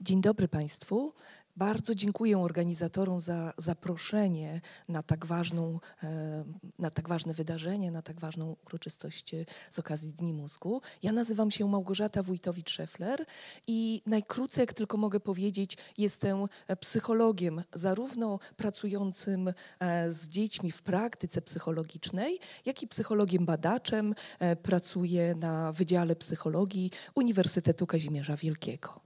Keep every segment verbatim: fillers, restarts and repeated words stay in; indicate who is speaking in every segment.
Speaker 1: Dzień dobry Państwu. Bardzo dziękuję organizatorom za zaproszenie na tak, ważną, na tak ważne wydarzenie, na tak ważną uroczystość z okazji Dni Mózgu. Ja nazywam się Małgorzata Wójtowicz-Szefler i najkrócej, jak tylko mogę powiedzieć, jestem psychologiem, zarówno pracującym z dziećmi w praktyce psychologicznej, jak i psychologiem badaczem. Pracuję na Wydziale Psychologii Uniwersytetu Kazimierza Wielkiego.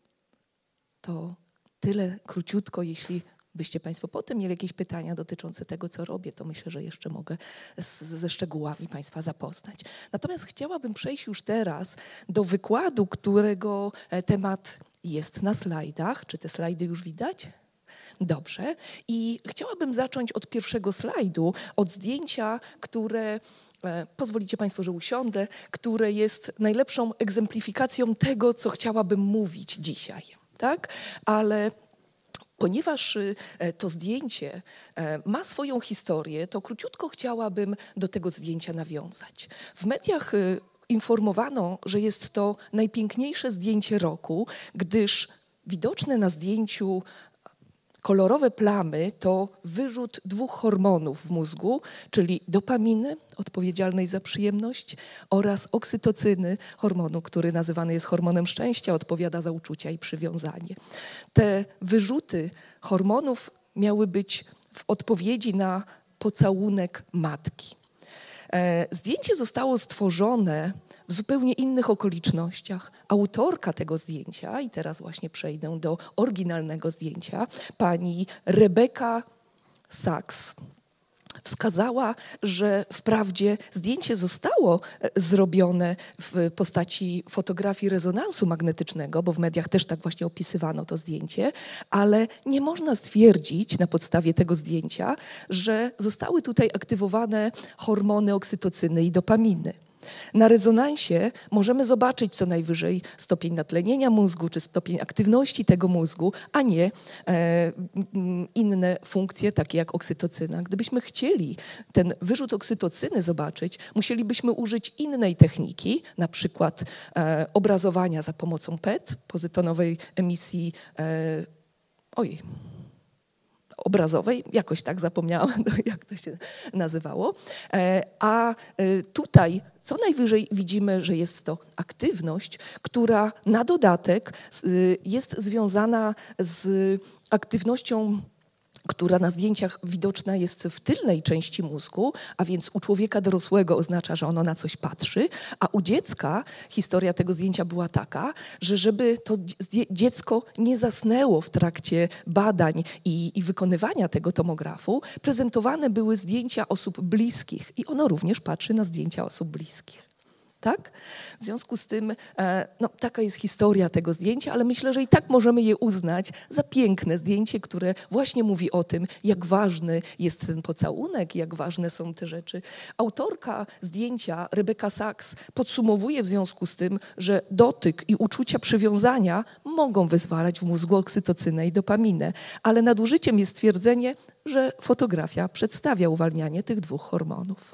Speaker 1: To tyle króciutko, jeśli byście Państwo potem mieli jakieś pytania dotyczące tego, co robię, to myślę, że jeszcze mogę z, ze szczegółami Państwa zapoznać. Natomiast chciałabym przejść już teraz do wykładu, którego temat jest na slajdach. Czy te slajdy już widać? Dobrze. I chciałabym zacząć od pierwszego slajdu, od zdjęcia, które... Pozwolicie Państwo, że usiądę, które jest najlepszą egzemplifikacją tego, co chciałabym mówić dzisiaj. Tak? Ale ponieważ to zdjęcie ma swoją historię, to króciutko chciałabym do tego zdjęcia nawiązać. W mediach informowano, że jest to najpiękniejsze zdjęcie roku, gdyż widoczne na zdjęciu kolorowe plamy to wyrzut dwóch hormonów w mózgu, czyli dopaminy, odpowiedzialnej za przyjemność, oraz oksytocyny, hormonu, który nazywany jest hormonem szczęścia, odpowiada za uczucia i przywiązanie. Te wyrzuty hormonów miały być w odpowiedzi na pocałunek matki. Zdjęcie zostało stworzone w zupełnie innych okolicznościach. Autorka tego zdjęcia, i teraz właśnie przejdę do oryginalnego zdjęcia, pani Rebecca Sachs, wskazała, że wprawdzie zdjęcie zostało zrobione w postaci fotografii rezonansu magnetycznego, bo w mediach też tak właśnie opisywano to zdjęcie, ale nie można stwierdzić na podstawie tego zdjęcia, że zostały tutaj aktywowane hormony oksytocyny i dopaminy. Na rezonansie możemy zobaczyć co najwyżej stopień natlenienia mózgu czy stopień aktywności tego mózgu, a nie e, inne funkcje takie jak oksytocyna. Gdybyśmy chcieli ten wyrzut oksytocyny zobaczyć, musielibyśmy użyć innej techniki, na przykład e, obrazowania za pomocą P E T, pozytonowej emisji e, oj, obrazowej, jakoś tak zapomniałam, jak to się nazywało. A tutaj co najwyżej widzimy, że jest to aktywność, która na dodatek jest związana z aktywnością, która na zdjęciach widoczna jest w tylnej części mózgu, a więc u człowieka dorosłego oznacza, że ono na coś patrzy, a u dziecka historia tego zdjęcia była taka, że żeby to dziecko nie zasnęło w trakcie badań i, i wykonywania tego tomografu, prezentowane były zdjęcia osób bliskich i ono również patrzy na zdjęcia osób bliskich. Tak? W związku z tym no, taka jest historia tego zdjęcia, ale myślę, że i tak możemy je uznać za piękne zdjęcie, które właśnie mówi o tym, jak ważny jest ten pocałunek, jak ważne są te rzeczy. Autorka zdjęcia, Rebecca Sachs, podsumowuje w związku z tym, że dotyk i uczucia przywiązania mogą wyzwalać w mózgu oksytocynę i dopaminę, ale nadużyciem jest twierdzenie, że fotografia przedstawia uwalnianie tych dwóch hormonów.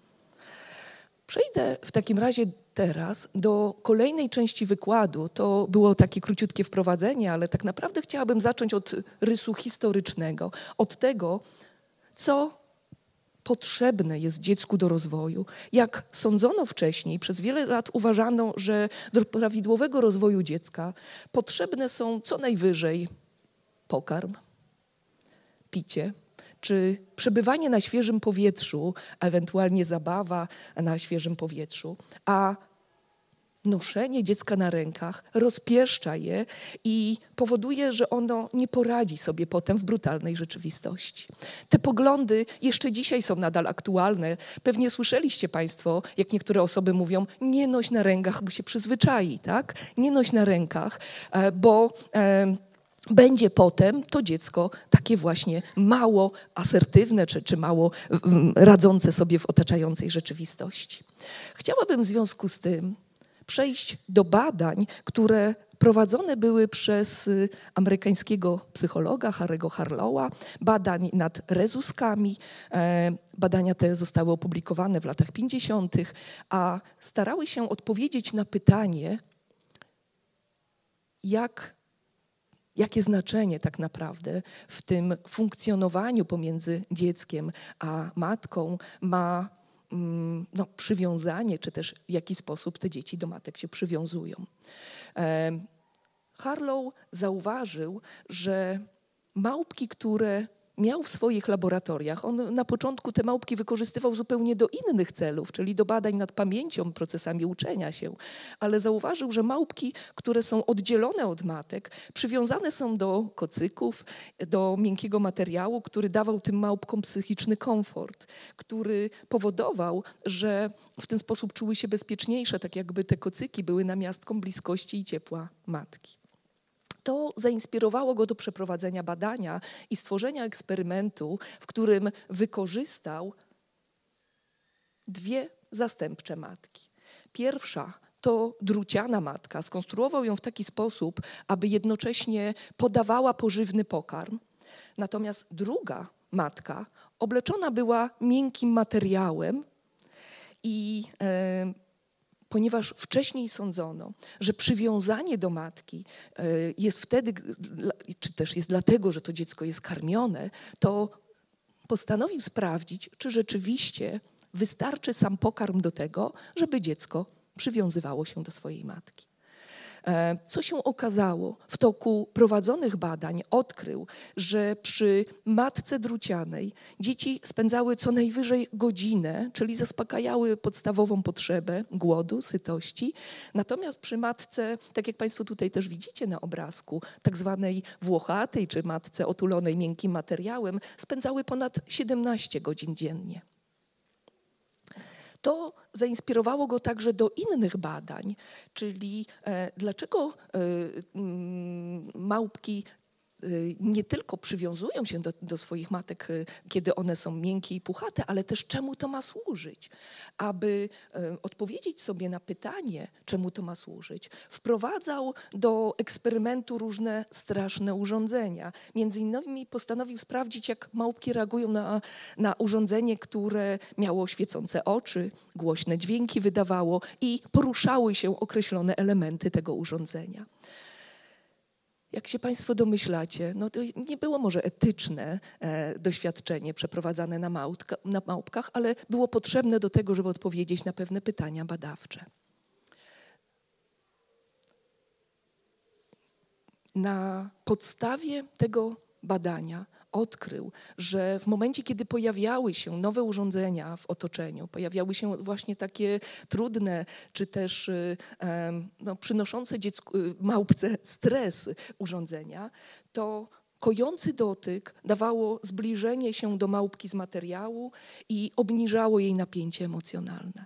Speaker 1: Przejdę w takim razie teraz do kolejnej części wykładu. To było takie króciutkie wprowadzenie, ale tak naprawdę chciałabym zacząć od rysu historycznego, od tego, co potrzebne jest dziecku do rozwoju. Jak sądzono wcześniej, przez wiele lat uważano, że do prawidłowego rozwoju dziecka potrzebne są co najwyżej pokarm, picie, czy przebywanie na świeżym powietrzu, ewentualnie zabawa na świeżym powietrzu, a noszenie dziecka na rękach rozpieszcza je i powoduje, że ono nie poradzi sobie potem w brutalnej rzeczywistości. Te poglądy jeszcze dzisiaj są nadal aktualne. Pewnie słyszeliście Państwo, jak niektóre osoby mówią, nie noś na rękach, bo się przyzwyczai, tak? Nie noś na rękach, bo będzie potem to dziecko takie właśnie mało asertywne, czy, czy mało radzące sobie w otaczającej rzeczywistości. Chciałabym w związku z tym przejść do badań, które prowadzone były przez amerykańskiego psychologa Harry'ego Harlowa, badań nad rezuskami. Badania te zostały opublikowane w latach pięćdziesiątych, a starały się odpowiedzieć na pytanie, jak jakie znaczenie tak naprawdę w tym funkcjonowaniu pomiędzy dzieckiem a matką ma mm, no, przywiązanie, czy też w jaki sposób te dzieci do matek się przywiązują. E, Harlow zauważył, że małpki, które miał w swoich laboratoriach, on na początku te małpki wykorzystywał zupełnie do innych celów, czyli do badań nad pamięcią, procesami uczenia się, ale zauważył, że małpki, które są oddzielone od matek, przywiązane są do kocyków, do miękkiego materiału, który dawał tym małpkom psychiczny komfort, który powodował, że w ten sposób czuły się bezpieczniejsze, tak jakby te kocyki były namiastką bliskości i ciepła matki. To zainspirowało go do przeprowadzenia badania i stworzenia eksperymentu, w którym wykorzystał dwie zastępcze matki. Pierwsza to druciana matka. Skonstruował ją w taki sposób, aby jednocześnie podawała pożywny pokarm. Natomiast druga matka obleczona była miękkim materiałem i e, ponieważ wcześniej sądzono, że przywiązanie do matki jest wtedy, czy też jest dlatego, że to dziecko jest karmione, to postanowił sprawdzić, czy rzeczywiście wystarczy sam pokarm do tego, żeby dziecko przywiązywało się do swojej matki. Co się okazało? W toku prowadzonych badań odkrył, że przy matce drucianej dzieci spędzały co najwyżej godzinę, czyli zaspokajały podstawową potrzebę głodu, sytości. Natomiast przy matce, tak jak Państwo tutaj też widzicie na obrazku, tak zwanej włochatej czy matce otulonej miękkim materiałem, spędzały ponad siedemnaście godzin dziennie. To zainspirowało go także do innych badań, czyli e, dlaczego e, m, małpki e, nie tylko przywiązują się do, do swoich matek, e, kiedy one są miękkie i puchate, ale też czemu to ma służyć. Aby e, odpowiedzieć sobie na pytanie, czemu to ma służyć, wprowadzał do eksperymentu różne straszne urządzenia. Między innymi postanowił sprawdzić, jak małpki reagują na, na urządzenie, które miało świecące oczy, głośne dźwięki wydawało i poruszały się określone elementy tego urządzenia. Jak się Państwo domyślacie, no to nie było może etyczne e, doświadczenie przeprowadzane na, małpka, na małpkach, ale było potrzebne do tego, żeby odpowiedzieć na pewne pytania badawcze. Na podstawie tego badania odkrył, że w momencie, kiedy pojawiały się nowe urządzenia w otoczeniu, pojawiały się właśnie takie trudne, czy też no, przynoszące dziecku, małpce stres urządzenia, to kojący dotyk dawało zbliżenie się do małpki z materiału i obniżało jej napięcie emocjonalne.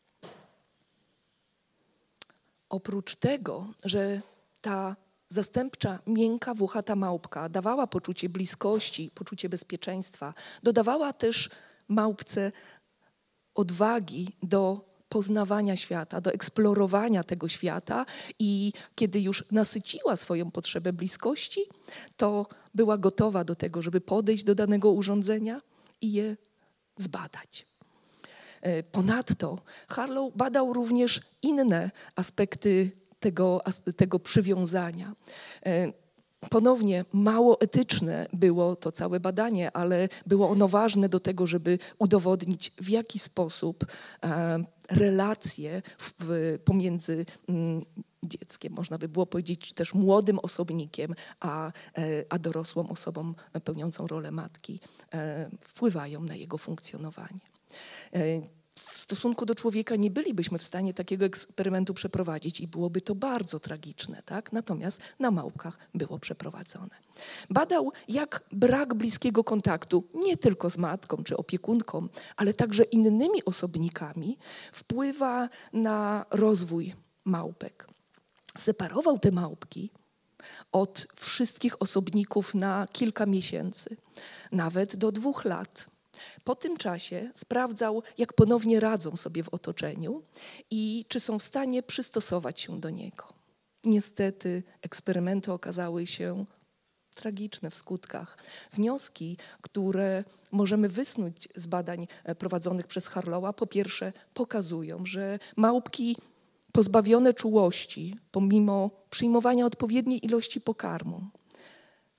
Speaker 1: Oprócz tego, że ta zastępcza, miękka, włochata małpka dawała poczucie bliskości, poczucie bezpieczeństwa, dodawała też małpce odwagi do poznawania świata, do eksplorowania tego świata i kiedy już nasyciła swoją potrzebę bliskości, to była gotowa do tego, żeby podejść do danego urządzenia i je zbadać. Ponadto Harlow badał również inne aspekty Tego, tego przywiązania. Ponownie mało etyczne było to całe badanie, ale było ono ważne do tego, żeby udowodnić, w jaki sposób relacje w, pomiędzy dzieckiem, można by było powiedzieć, czy też młodym osobnikiem, a, a dorosłą osobą pełniącą rolę matki wpływają na jego funkcjonowanie. W stosunku do człowieka nie bylibyśmy w stanie takiego eksperymentu przeprowadzić i byłoby to bardzo tragiczne, tak? Natomiast na małpkach było przeprowadzone. Badał, jak brak bliskiego kontaktu nie tylko z matką czy opiekunką, ale także innymi osobnikami wpływa na rozwój małpek. Separował te małpki od wszystkich osobników na kilka miesięcy, nawet do dwóch lat. Po tym czasie sprawdzał, jak ponownie radzą sobie w otoczeniu i czy są w stanie przystosować się do niego. Niestety eksperymenty okazały się tragiczne w skutkach. Wnioski, które możemy wysnuć z badań prowadzonych przez Harlowa, po pierwsze pokazują, że małpki pozbawione czułości, pomimo przyjmowania odpowiedniej ilości pokarmu,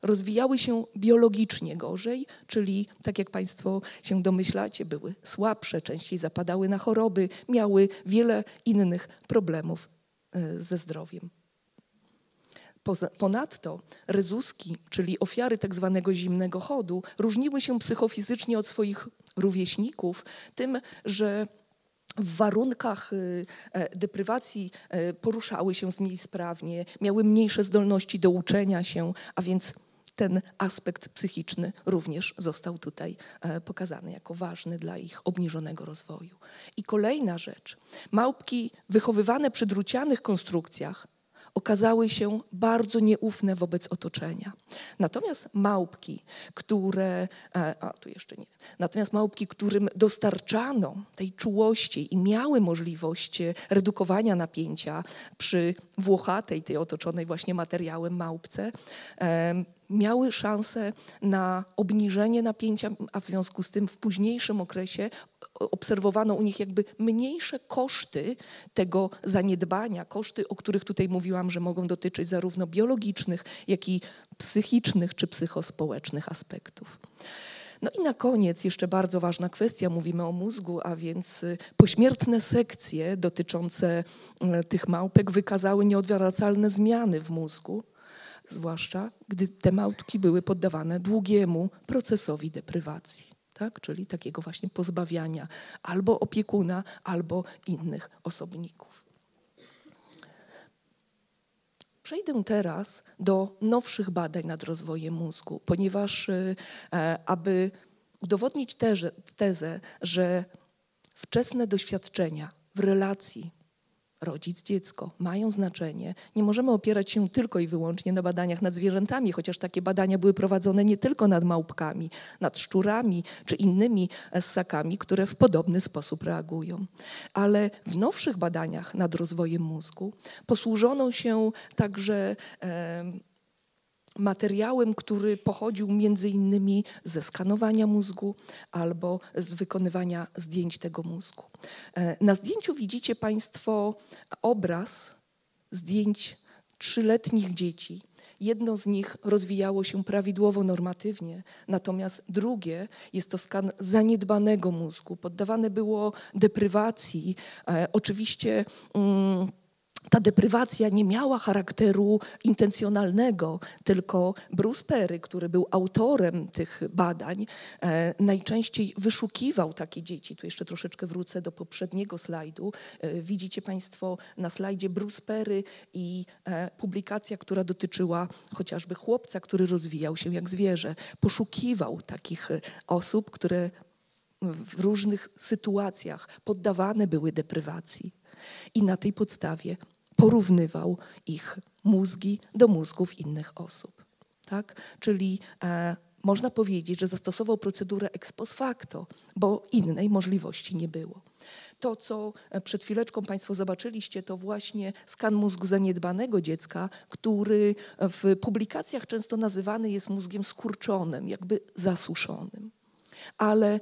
Speaker 1: rozwijały się biologicznie gorzej, czyli tak jak Państwo się domyślacie, były słabsze, częściej zapadały na choroby, miały wiele innych problemów ze zdrowiem. Ponadto ryzuski, czyli ofiary tak zwanego zimnego chodu, różniły się psychofizycznie od swoich rówieśników tym, że w warunkach deprywacji poruszały się mniej sprawnie, miały mniejsze zdolności do uczenia się, a więc ten aspekt psychiczny również został tutaj pokazany jako ważny dla ich obniżonego rozwoju. I kolejna rzecz. Małpki wychowywane przy drucianych konstrukcjach okazały się bardzo nieufne wobec otoczenia. Natomiast małpki, które, a tu jeszcze nie, natomiast małpki, którym dostarczano tej czułości i miały możliwość redukowania napięcia przy włochatej, tej otoczonej właśnie materiałem małpce, miały szansę na obniżenie napięcia, a w związku z tym w późniejszym okresie obserwowano u nich jakby mniejsze koszty tego zaniedbania, koszty, o których tutaj mówiłam, że mogą dotyczyć zarówno biologicznych, jak i psychicznych czy psychospołecznych aspektów. No i na koniec jeszcze bardzo ważna kwestia, mówimy o mózgu, a więc pośmiertne sekcje dotyczące tych małpek wykazały nieodwracalne zmiany w mózgu, zwłaszcza gdy te małpki były poddawane długiemu procesowi deprywacji. Tak? Czyli takiego właśnie pozbawiania albo opiekuna, albo innych osobników. Przejdę teraz do nowszych badań nad rozwojem mózgu, ponieważ e, aby udowodnić tezę, tezę, że wczesne doświadczenia w relacji rodzic-dziecko mają znaczenie, nie możemy opierać się tylko i wyłącznie na badaniach nad zwierzętami, chociaż takie badania były prowadzone nie tylko nad małpkami, nad szczurami czy innymi ssakami, które w podobny sposób reagują. Ale w nowszych badaniach nad rozwojem mózgu posłużono się także e, materiałem, który pochodził między innymi ze skanowania mózgu albo z wykonywania zdjęć tego mózgu. Na zdjęciu widzicie Państwo obraz zdjęć trzyletnich dzieci. Jedno z nich rozwijało się prawidłowo, normatywnie, natomiast drugie jest to skan zaniedbanego mózgu. Poddawane było deprywacji. E, oczywiście mm, ta deprywacja nie miała charakteru intencjonalnego, tylko Bruce Perry, który był autorem tych badań, e, najczęściej wyszukiwał takie dzieci. Tu jeszcze troszeczkę wrócę do poprzedniego slajdu. E, widzicie Państwo na slajdzie Bruce Perry i e, publikacja, która dotyczyła chociażby chłopca, który rozwijał się jak zwierzę. Poszukiwał takich osób, które w różnych sytuacjach poddawane były deprywacji. I na tej podstawie porównywał ich mózgi do mózgów innych osób. Tak? Czyli e, można powiedzieć, że zastosował procedurę ex post facto, bo innej możliwości nie było. To, co przed chwileczką Państwo zobaczyliście, to właśnie skan mózgu zaniedbanego dziecka, który w publikacjach często nazywany jest mózgiem skurczonym, jakby zasuszonym. Ale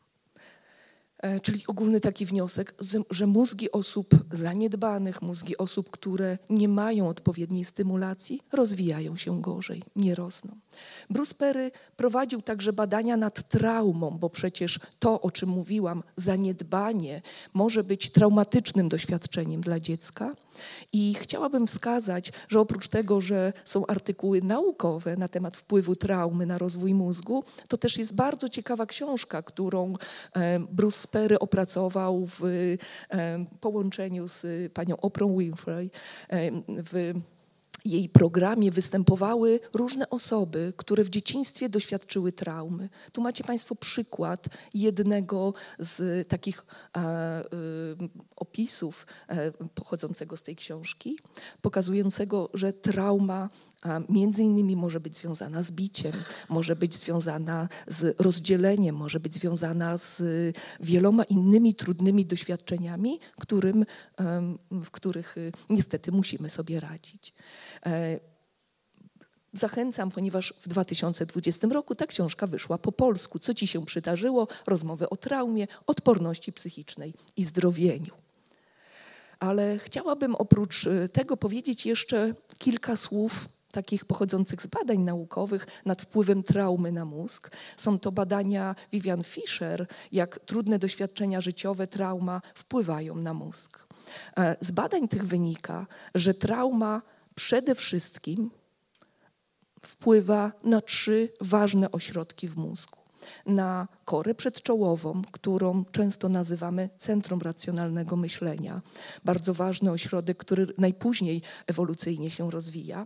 Speaker 1: czyli ogólny taki wniosek, że mózgi osób zaniedbanych, mózgi osób, które nie mają odpowiedniej stymulacji, rozwijają się gorzej, nie rosną. Bruce Perry prowadził także badania nad traumą, bo przecież to, o czym mówiłam, zaniedbanie może być traumatycznym doświadczeniem dla dziecka. I chciałabym wskazać, że oprócz tego, że są artykuły naukowe na temat wpływu traumy na rozwój mózgu, to też jest bardzo ciekawa książka, którą Bruce Perry opracował w połączeniu z panią Oprah Winfrey. W jej programie występowały różne osoby, które w dzieciństwie doświadczyły traumy. Tu macie Państwo przykład jednego z takich e, e, opisów e, pochodzącego z tej książki, pokazującego, że trauma a między innymi może być związana z biciem, może być związana z rozdzieleniem, może być związana z wieloma innymi trudnymi doświadczeniami, którym, w których niestety musimy sobie radzić. Zachęcam, ponieważ w dwa tysiące dwudziestym roku ta książka wyszła po polsku. Co ci się przydarzyło? Rozmowy o traumie, odporności psychicznej i zdrowieniu. Ale chciałabym oprócz tego powiedzieć jeszcze kilka słów takich pochodzących z badań naukowych nad wpływem traumy na mózg. Są to badania Vivian Fisher, jak trudne doświadczenia życiowe, trauma wpływają na mózg. Z badań tych wynika, że trauma przede wszystkim wpływa na trzy ważne ośrodki w mózgu. Na korę przedczołową, którą często nazywamy centrum racjonalnego myślenia. Bardzo ważny ośrodek, który najpóźniej ewolucyjnie się rozwija.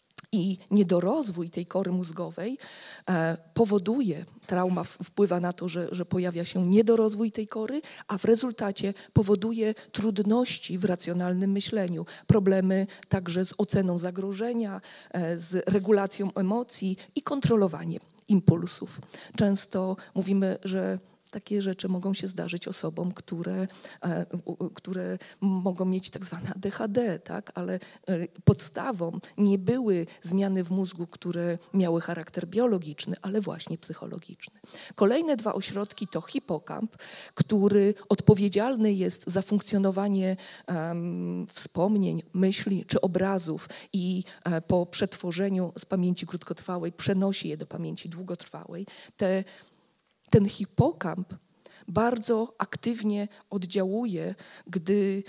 Speaker 1: I niedorozwój tej kory mózgowej e, powoduje, trauma wpływa na to, że, że pojawia się niedorozwój tej kory, a w rezultacie powoduje trudności w racjonalnym myśleniu, problemy także z oceną zagrożenia, e, z regulacją emocji i kontrolowaniem impulsów. Często mówimy, że takie rzeczy mogą się zdarzyć osobom, które, e, które mogą mieć tak zwane A D H D, tak? Ale e, podstawą nie były zmiany w mózgu, które miały charakter biologiczny, ale właśnie psychologiczny. Kolejne dwa ośrodki to hipokamp, który odpowiedzialny jest za funkcjonowanie um, wspomnień, myśli czy obrazów i e, po przetworzeniu z pamięci krótkotrwałej przenosi je do pamięci długotrwałej. Te Ten hipokamp bardzo aktywnie oddziałuje, gdy y,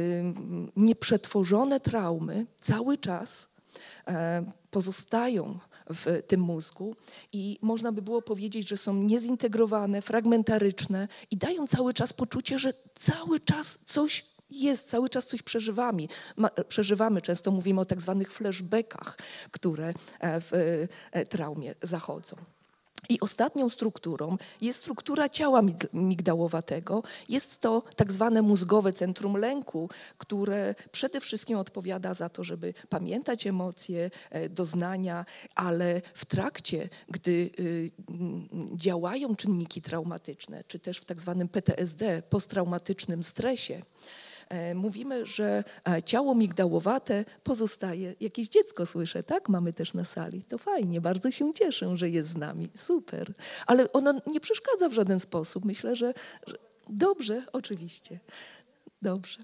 Speaker 1: nieprzetworzone traumy cały czas y, pozostają w tym mózgu i można by było powiedzieć, że są niezintegrowane, fragmentaryczne i dają cały czas poczucie, że cały czas coś jest, cały czas coś przeżywamy. Ma, przeżywamy. Często mówimy o tak zwanych flashbackach, które w y, traumie zachodzą. I ostatnią strukturą jest struktura ciała migdałowatego. Jest to tak zwane mózgowe centrum lęku, które przede wszystkim odpowiada za to, żeby pamiętać emocje, doznania, ale w trakcie, gdy działają czynniki traumatyczne, czy też w tak zwanym P T S D, posttraumatycznym stresie, mówimy, że ciało migdałowate pozostaje, jakieś dziecko słyszę, tak? Mamy też na sali. To fajnie, bardzo się cieszę, że jest z nami. Super. Ale ono nie przeszkadza w żaden sposób. Myślę, że, że dobrze, oczywiście. Dobrze.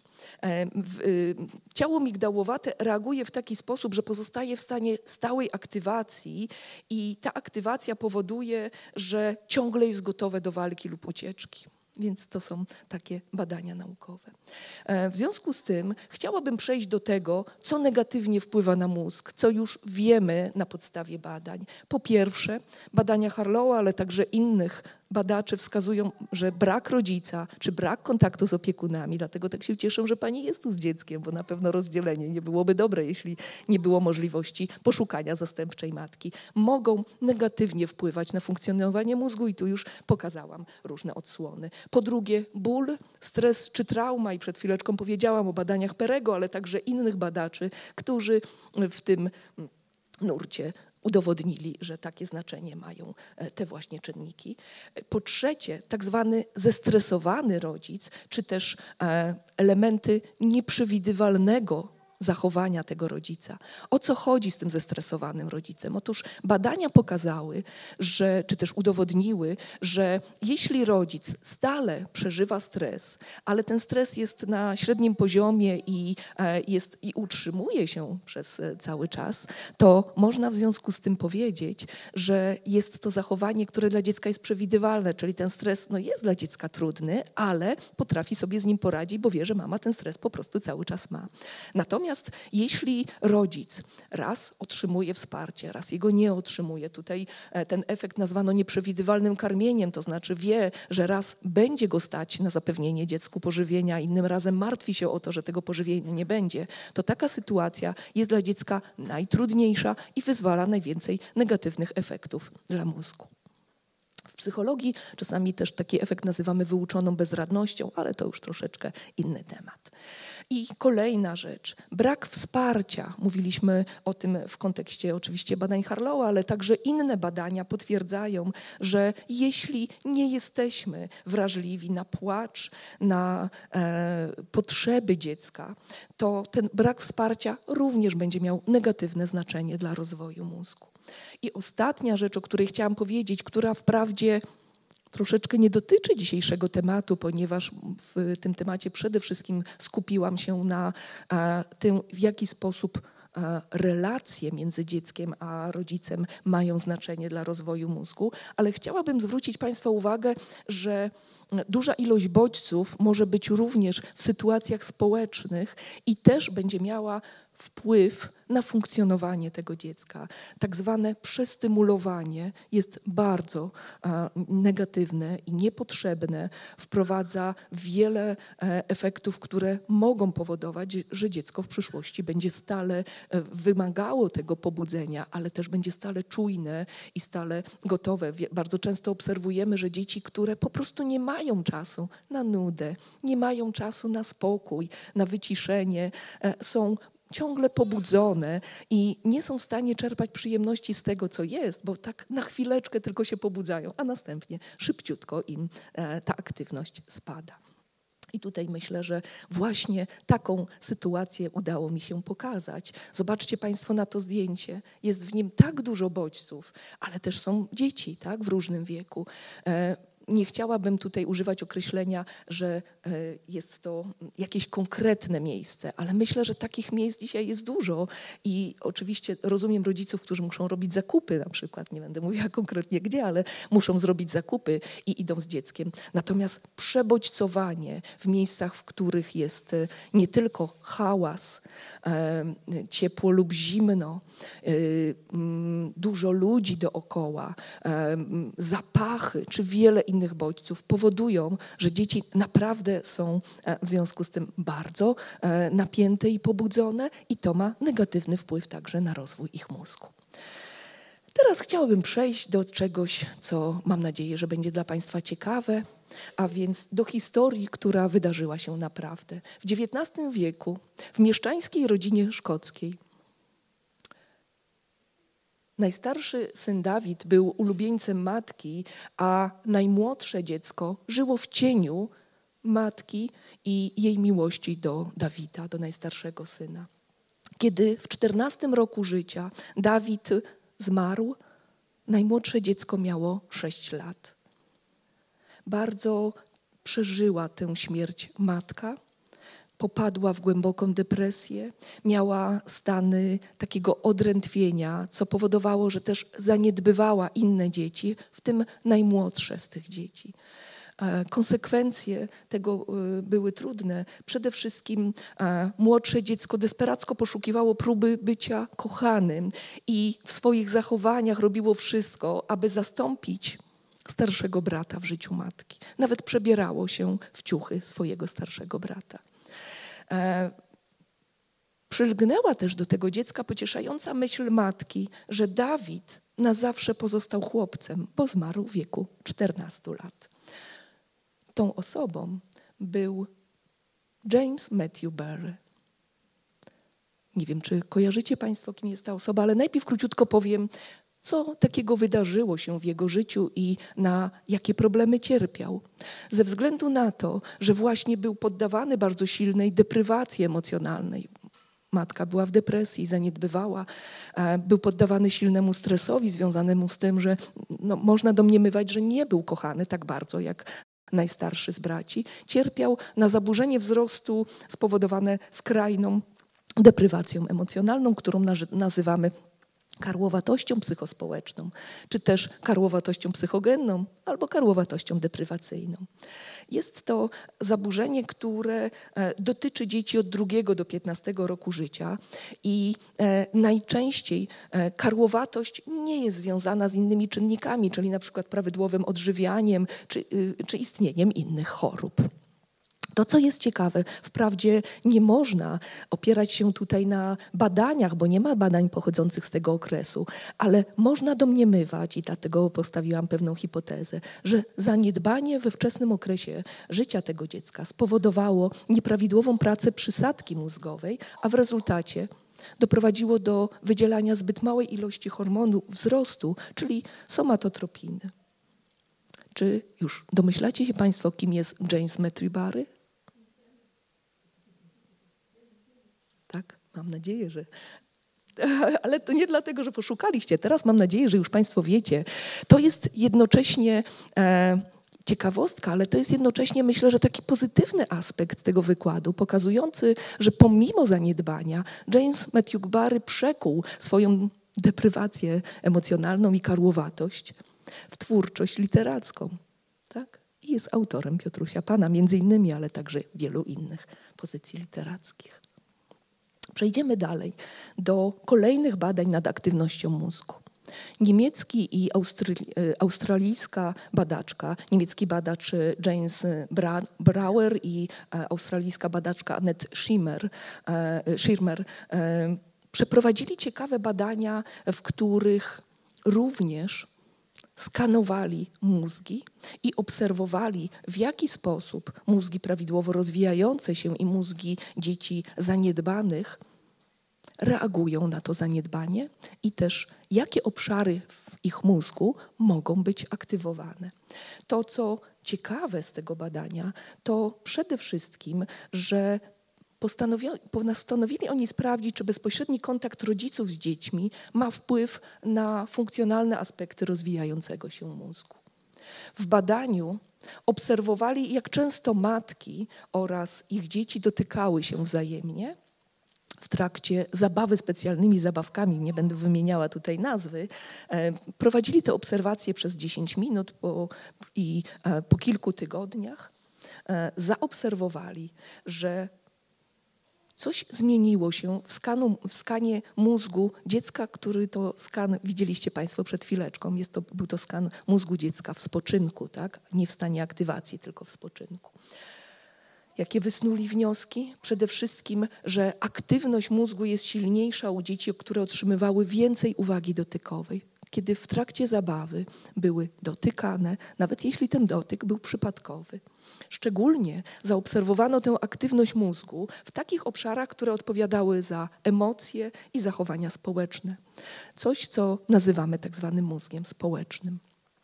Speaker 1: Ciało migdałowate reaguje w taki sposób, że pozostaje w stanie stałej aktywacji i ta aktywacja powoduje, że ciągle jest gotowe do walki lub ucieczki. Więc to są takie badania naukowe. W związku z tym chciałabym przejść do tego, co negatywnie wpływa na mózg, co już wiemy na podstawie badań. Po pierwsze, badania Harlowa, ale także innych badaczy wskazują, że brak rodzica czy brak kontaktu z opiekunami, dlatego tak się cieszę, że pani jest tu z dzieckiem, bo na pewno rozdzielenie nie byłoby dobre, jeśli nie było możliwości poszukania zastępczej matki, mogą negatywnie wpływać na funkcjonowanie mózgu i tu już pokazałam różne odsłony. Po drugie, ból, stres czy trauma i przed chwileczką powiedziałam o badaniach Perego, ale także innych badaczy, którzy w tym nurcie udowodnili, że takie znaczenie mają te właśnie czynniki. Po trzecie, tak zwany zestresowany rodzic, czy też elementy nieprzewidywalnego zachowania tego rodzica. O co chodzi z tym zestresowanym rodzicem? Otóż badania pokazały, że, czy też udowodniły, że jeśli rodzic stale przeżywa stres, ale ten stres jest na średnim poziomie i, jest, i utrzymuje się przez cały czas, to można w związku z tym powiedzieć, że jest to zachowanie, które dla dziecka jest przewidywalne, czyli ten stres no, jest dla dziecka trudny, ale potrafi sobie z nim poradzić, bo wie, że mama ten stres po prostu cały czas ma. Natomiast Natomiast jeśli rodzic raz otrzymuje wsparcie, raz jego nie otrzymuje, tutaj ten efekt nazwano nieprzewidywalnym karmieniem, to znaczy wie, że raz będzie go stać na zapewnienie dziecku pożywienia, innym razem martwi się o to, że tego pożywienia nie będzie, to taka sytuacja jest dla dziecka najtrudniejsza i wyzwala najwięcej negatywnych efektów dla mózgu. W psychologii czasami też taki efekt nazywamy wyuczoną bezradnością, ale to już troszeczkę inny temat. I kolejna rzecz, brak wsparcia. Mówiliśmy o tym w kontekście oczywiście badań Harlowa, ale także inne badania potwierdzają, że jeśli nie jesteśmy wrażliwi na płacz, na e, potrzeby dziecka, to ten brak wsparcia również będzie miał negatywne znaczenie dla rozwoju mózgu. I ostatnia rzecz, o której chciałam powiedzieć, która wprawdzie troszeczkę nie dotyczy dzisiejszego tematu, ponieważ w tym temacie przede wszystkim skupiłam się na tym, w jaki sposób relacje między dzieckiem a rodzicem mają znaczenie dla rozwoju mózgu, ale chciałabym zwrócić Państwa uwagę, że duża ilość bodźców może być również w sytuacjach społecznych i też będzie miała wpływ na funkcjonowanie tego dziecka. Tak zwane przestymulowanie jest bardzo a, negatywne i niepotrzebne. Wprowadza wiele e, efektów, które mogą powodować, że dziecko w przyszłości będzie stale e, wymagało tego pobudzenia, ale też będzie stale czujne i stale gotowe. Wie, bardzo często obserwujemy, że dzieci, które po prostu nie mają czasu na nudę, nie mają czasu na spokój, na wyciszenie, e, są ciągle pobudzone i nie są w stanie czerpać przyjemności z tego, co jest, bo tak na chwileczkę tylko się pobudzają, a następnie szybciutko im e, ta aktywność spada. I tutaj myślę, że właśnie taką sytuację udało mi się pokazać. Zobaczcie Państwo na to zdjęcie. Jest w nim tak dużo bodźców, ale też są dzieci, tak, w różnym wieku. E, Nie chciałabym tutaj używać określenia, że jest to jakieś konkretne miejsce, ale myślę, że takich miejsc dzisiaj jest dużo i oczywiście rozumiem rodziców, którzy muszą robić zakupy na przykład, nie będę mówiła konkretnie gdzie, ale muszą zrobić zakupy i idą z dzieckiem. Natomiast przebodźcowanie w miejscach, w których jest nie tylko hałas, ciepło lub zimno, dużo ludzi dookoła, zapachy czy wiele innych bodźców powodują, że dzieci naprawdę są w związku z tym bardzo napięte i pobudzone i to ma negatywny wpływ także na rozwój ich mózgu. Teraz chciałabym przejść do czegoś, co mam nadzieję, że będzie dla Państwa ciekawe, a więc do historii, która wydarzyła się naprawdę. W dziewiętnastym wieku w mieszczańskiej rodzinie szkockiej najstarszy syn Dawid był ulubieńcem matki, a najmłodsze dziecko żyło w cieniu matki i jej miłości do Dawida, do najstarszego syna. Kiedy w czternastym roku życia Dawid zmarł, najmłodsze dziecko miało sześć lat. Bardzo przeżyła tę śmierć matka. Popadła w głęboką depresję, miała stany takiego odrętwienia, co powodowało, że też zaniedbywała inne dzieci, w tym najmłodsze z tych dzieci. Konsekwencje tego były trudne. Przede wszystkim młodsze dziecko desperacko poszukiwało próby bycia kochanym i w swoich zachowaniach robiło wszystko, aby zastąpić starszego brata w życiu matki. Nawet przebierało się w ciuchy swojego starszego brata. Przylgnęła też do tego dziecka pocieszająca myśl matki, że Dawid na zawsze pozostał chłopcem, bo zmarł w wieku czternastu lat. Tą osobą był James Matthew Barry. Nie wiem, czy kojarzycie Państwo, kim jest ta osoba, ale najpierw króciutko powiem, co takiego wydarzyło się w jego życiu i na jakie problemy cierpiał. Ze względu na to, że właśnie był poddawany bardzo silnej deprywacji emocjonalnej. Matka była w depresji, zaniedbywała, był poddawany silnemu stresowi związanemu z tym, że no, można domniemywać, że nie był kochany tak bardzo jak najstarszy z braci. Cierpiał na zaburzenie wzrostu spowodowane skrajną deprywacją emocjonalną, którą nazywamy karłowatością psychospołeczną, czy też karłowatością psychogenną albo karłowatością deprywacyjną. Jest to zaburzenie, które dotyczy dzieci od drugiego do piętnastego roku życia i najczęściej karłowatość nie jest związana z innymi czynnikami, czyli na przykład prawidłowym odżywianiem czy, czy istnieniem innych chorób. To, co jest ciekawe, wprawdzie nie można opierać się tutaj na badaniach, bo nie ma badań pochodzących z tego okresu, ale można domniemywać, i dlatego postawiłam pewną hipotezę, że zaniedbanie we wczesnym okresie życia tego dziecka spowodowało nieprawidłową pracę przysadki mózgowej, a w rezultacie doprowadziło do wydzielania zbyt małej ilości hormonu wzrostu, czyli somatotropiny. Czy już domyślacie się Państwo, kim jest James Matthew Barry? Tak, mam nadzieję, że... Ale to nie dlatego, że poszukaliście. Teraz mam nadzieję, że już Państwo wiecie. To jest jednocześnie e, ciekawostka, ale to jest jednocześnie, myślę, że taki pozytywny aspekt tego wykładu, pokazujący, że pomimo zaniedbania James Matthew Barry przekuł swoją deprywację emocjonalną i karłowatość w twórczość literacką. Tak? I jest autorem Piotrusia Pana, między innymi, ale także wielu innych pozycji literackich. Przejdziemy dalej do kolejnych badań nad aktywnością mózgu. Niemiecki i australijska badaczka, niemiecki badacz James Brauer i australijska badaczka Annette Schirmer, Schirmer przeprowadzili ciekawe badania, w których również skanowali mózgi i obserwowali, w jaki sposób mózgi prawidłowo rozwijające się i mózgi dzieci zaniedbanych reagują na to zaniedbanie i też jakie obszary w ich mózgu mogą być aktywowane. To, co ciekawe z tego badania, to przede wszystkim, że postanowili oni sprawdzić, czy bezpośredni kontakt rodziców z dziećmi ma wpływ na funkcjonalne aspekty rozwijającego się mózgu. W badaniu obserwowali, jak często matki oraz ich dzieci dotykały się wzajemnie w trakcie zabawy specjalnymi zabawkami, nie będę wymieniała tutaj nazwy. Prowadzili te obserwacje przez dziesięć minut po, i po kilku tygodniach zaobserwowali, że coś zmieniło się w, skanu, w skanie mózgu dziecka, który to skan widzieliście Państwo przed chwileczką. Jest to, był to skan mózgu dziecka w spoczynku, tak? Nie w stanie aktywacji, tylko w spoczynku. Jakie wysnuli wnioski? Przede wszystkim, że aktywność mózgu jest silniejsza u dzieci, które otrzymywały więcej uwagi dotykowej. Kiedy w trakcie zabawy były dotykane, nawet jeśli ten dotyk był przypadkowy. Szczególnie zaobserwowano tę aktywność mózgu w takich obszarach, które odpowiadały za emocje i zachowania społeczne. Coś, co nazywamy tak zwanym mózgiem społecznym.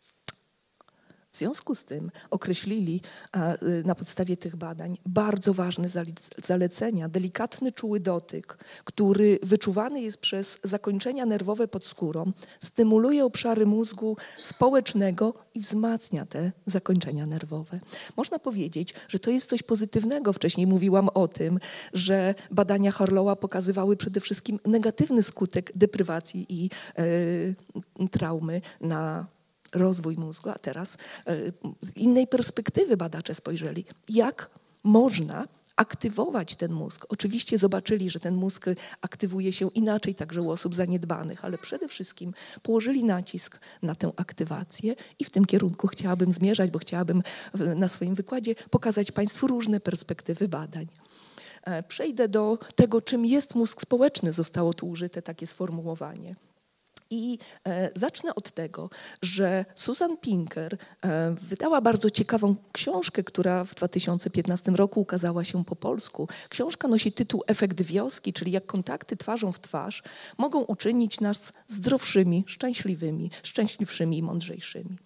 Speaker 1: W związku z tym określili na podstawie tych badań bardzo ważne zalecenia. Delikatny, czuły dotyk, który wyczuwany jest przez zakończenia nerwowe pod skórą, stymuluje obszary mózgu społecznego i wzmacnia te zakończenia nerwowe. Można powiedzieć, że to jest coś pozytywnego. Wcześniej mówiłam o tym, że badania Harlowa pokazywały przede wszystkim negatywny skutek deprywacji i yy, traumy na rozwój mózgu, a teraz z innej perspektywy badacze spojrzeli, jak można aktywować ten mózg. Oczywiście zobaczyli, że ten mózg aktywuje się inaczej także u osób zaniedbanych, ale przede wszystkim położyli nacisk na tę aktywację i w tym kierunku chciałabym zmierzać, bo chciałabym na swoim wykładzie pokazać Państwu różne perspektywy badań. Przejdę do tego, czym jest mózg społeczny. Zostało tu użyte takie sformułowanie. I e, zacznę od tego, że Susan Pinker e, wydała bardzo ciekawą książkę, która w dwa tysiące piętnastym roku ukazała się po polsku. Książka nosi tytuł Efekt wioski, czyli jak kontakty twarzą w twarz mogą uczynić nas zdrowszymi, szczęśliwymi, szczęśliwszymi i mądrzejszymi.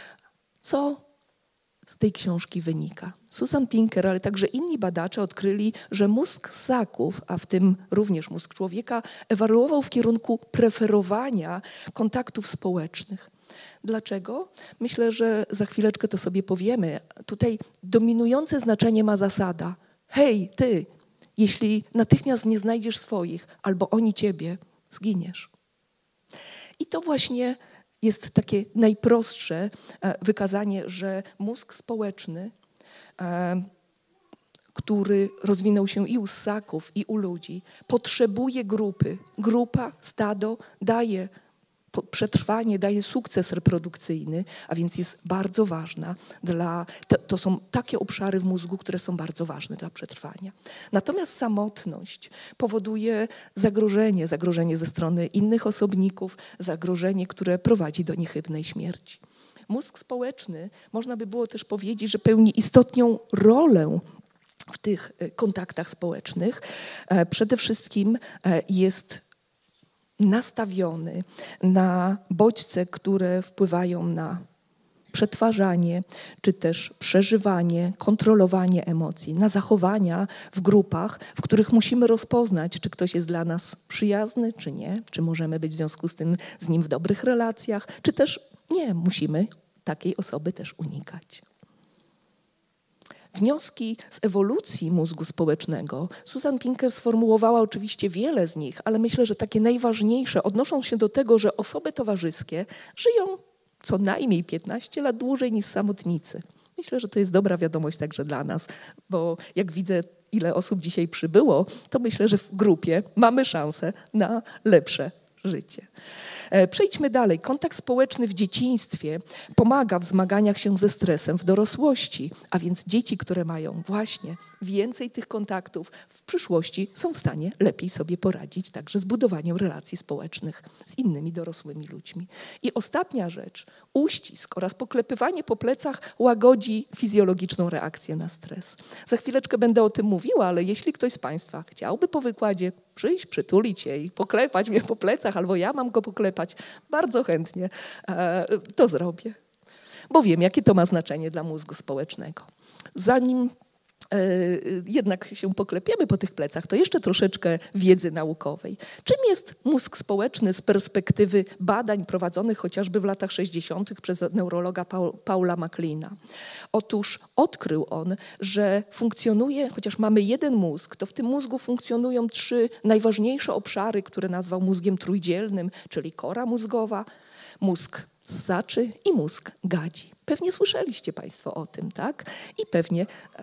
Speaker 1: Co z tej książki wynika? Susan Pinker, ale także inni badacze odkryli, że mózg ssaków, a w tym również mózg człowieka, ewoluował w kierunku preferowania kontaktów społecznych. Dlaczego? Myślę, że za chwileczkę to sobie powiemy. Tutaj dominujące znaczenie ma zasada: hej, ty, jeśli natychmiast nie znajdziesz swoich, albo oni ciebie, zginiesz. I to właśnie jest takie najprostsze wykazanie, że mózg społeczny, który rozwinął się i u ssaków, i u ludzi, potrzebuje grupy. Grupa, stado daje przetrwanie, daje sukces reprodukcyjny, a więc jest bardzo ważna dla, to, to są takie obszary w mózgu, które są bardzo ważne dla przetrwania. Natomiast samotność powoduje zagrożenie, zagrożenie ze strony innych osobników, zagrożenie, które prowadzi do niechybnej śmierci. Mózg społeczny, można by było też powiedzieć, że pełni istotną rolę w tych kontaktach społecznych. Przede wszystkim jest nastawiony na bodźce, które wpływają na przetwarzanie, czy też przeżywanie, kontrolowanie emocji, na zachowania w grupach, w których musimy rozpoznać, czy ktoś jest dla nas przyjazny, czy nie, czy możemy być w związku z tym z nim w dobrych relacjach, czy też nie, musimy takiej osoby też unikać. wnioski z ewolucji mózgu społecznego. Susan Pinker sformułowała oczywiście wiele z nich, ale myślę, że takie najważniejsze odnoszą się do tego, że osoby towarzyskie żyją co najmniej piętnaście lat dłużej niż samotnicy. Myślę, że to jest dobra wiadomość także dla nas, bo jak widzę, ile osób dzisiaj przybyło, to myślę, że w grupie mamy szansę na lepsze życie. Przejdźmy dalej. Kontakt społeczny w dzieciństwie pomaga w zmaganiach się ze stresem w dorosłości, a więc dzieci, które mają właśnie więcej tych kontaktów, w przyszłości są w stanie lepiej sobie poradzić także z budowaniem relacji społecznych z innymi dorosłymi ludźmi. I ostatnia rzecz, uścisk oraz poklepywanie po plecach łagodzi fizjologiczną reakcję na stres. Za chwileczkę będę o tym mówiła, ale jeśli ktoś z Państwa chciałby po wykładzie przyjść, przytulić się i poklepać mnie po plecach, albo ja mam go poklepać, bardzo chętnie e, to zrobię, bo wiem, jakie to ma znaczenie dla mózgu społecznego. Zanim e, jednak się poklepiemy po tych plecach, to jeszcze troszeczkę wiedzy naukowej. Czym jest mózg społeczny z perspektywy badań prowadzonych chociażby w latach sześćdziesiątych przez neurologa Paula MacLeana? Otóż odkrył on, że funkcjonuje, chociaż mamy jeden mózg, to w tym mózgu funkcjonują trzy najważniejsze obszary, które nazwał mózgiem trójdzielnym, czyli kora mózgowa, mózg ssaczy i mózg gadzi. Pewnie słyszeliście Państwo o tym, tak? I pewnie...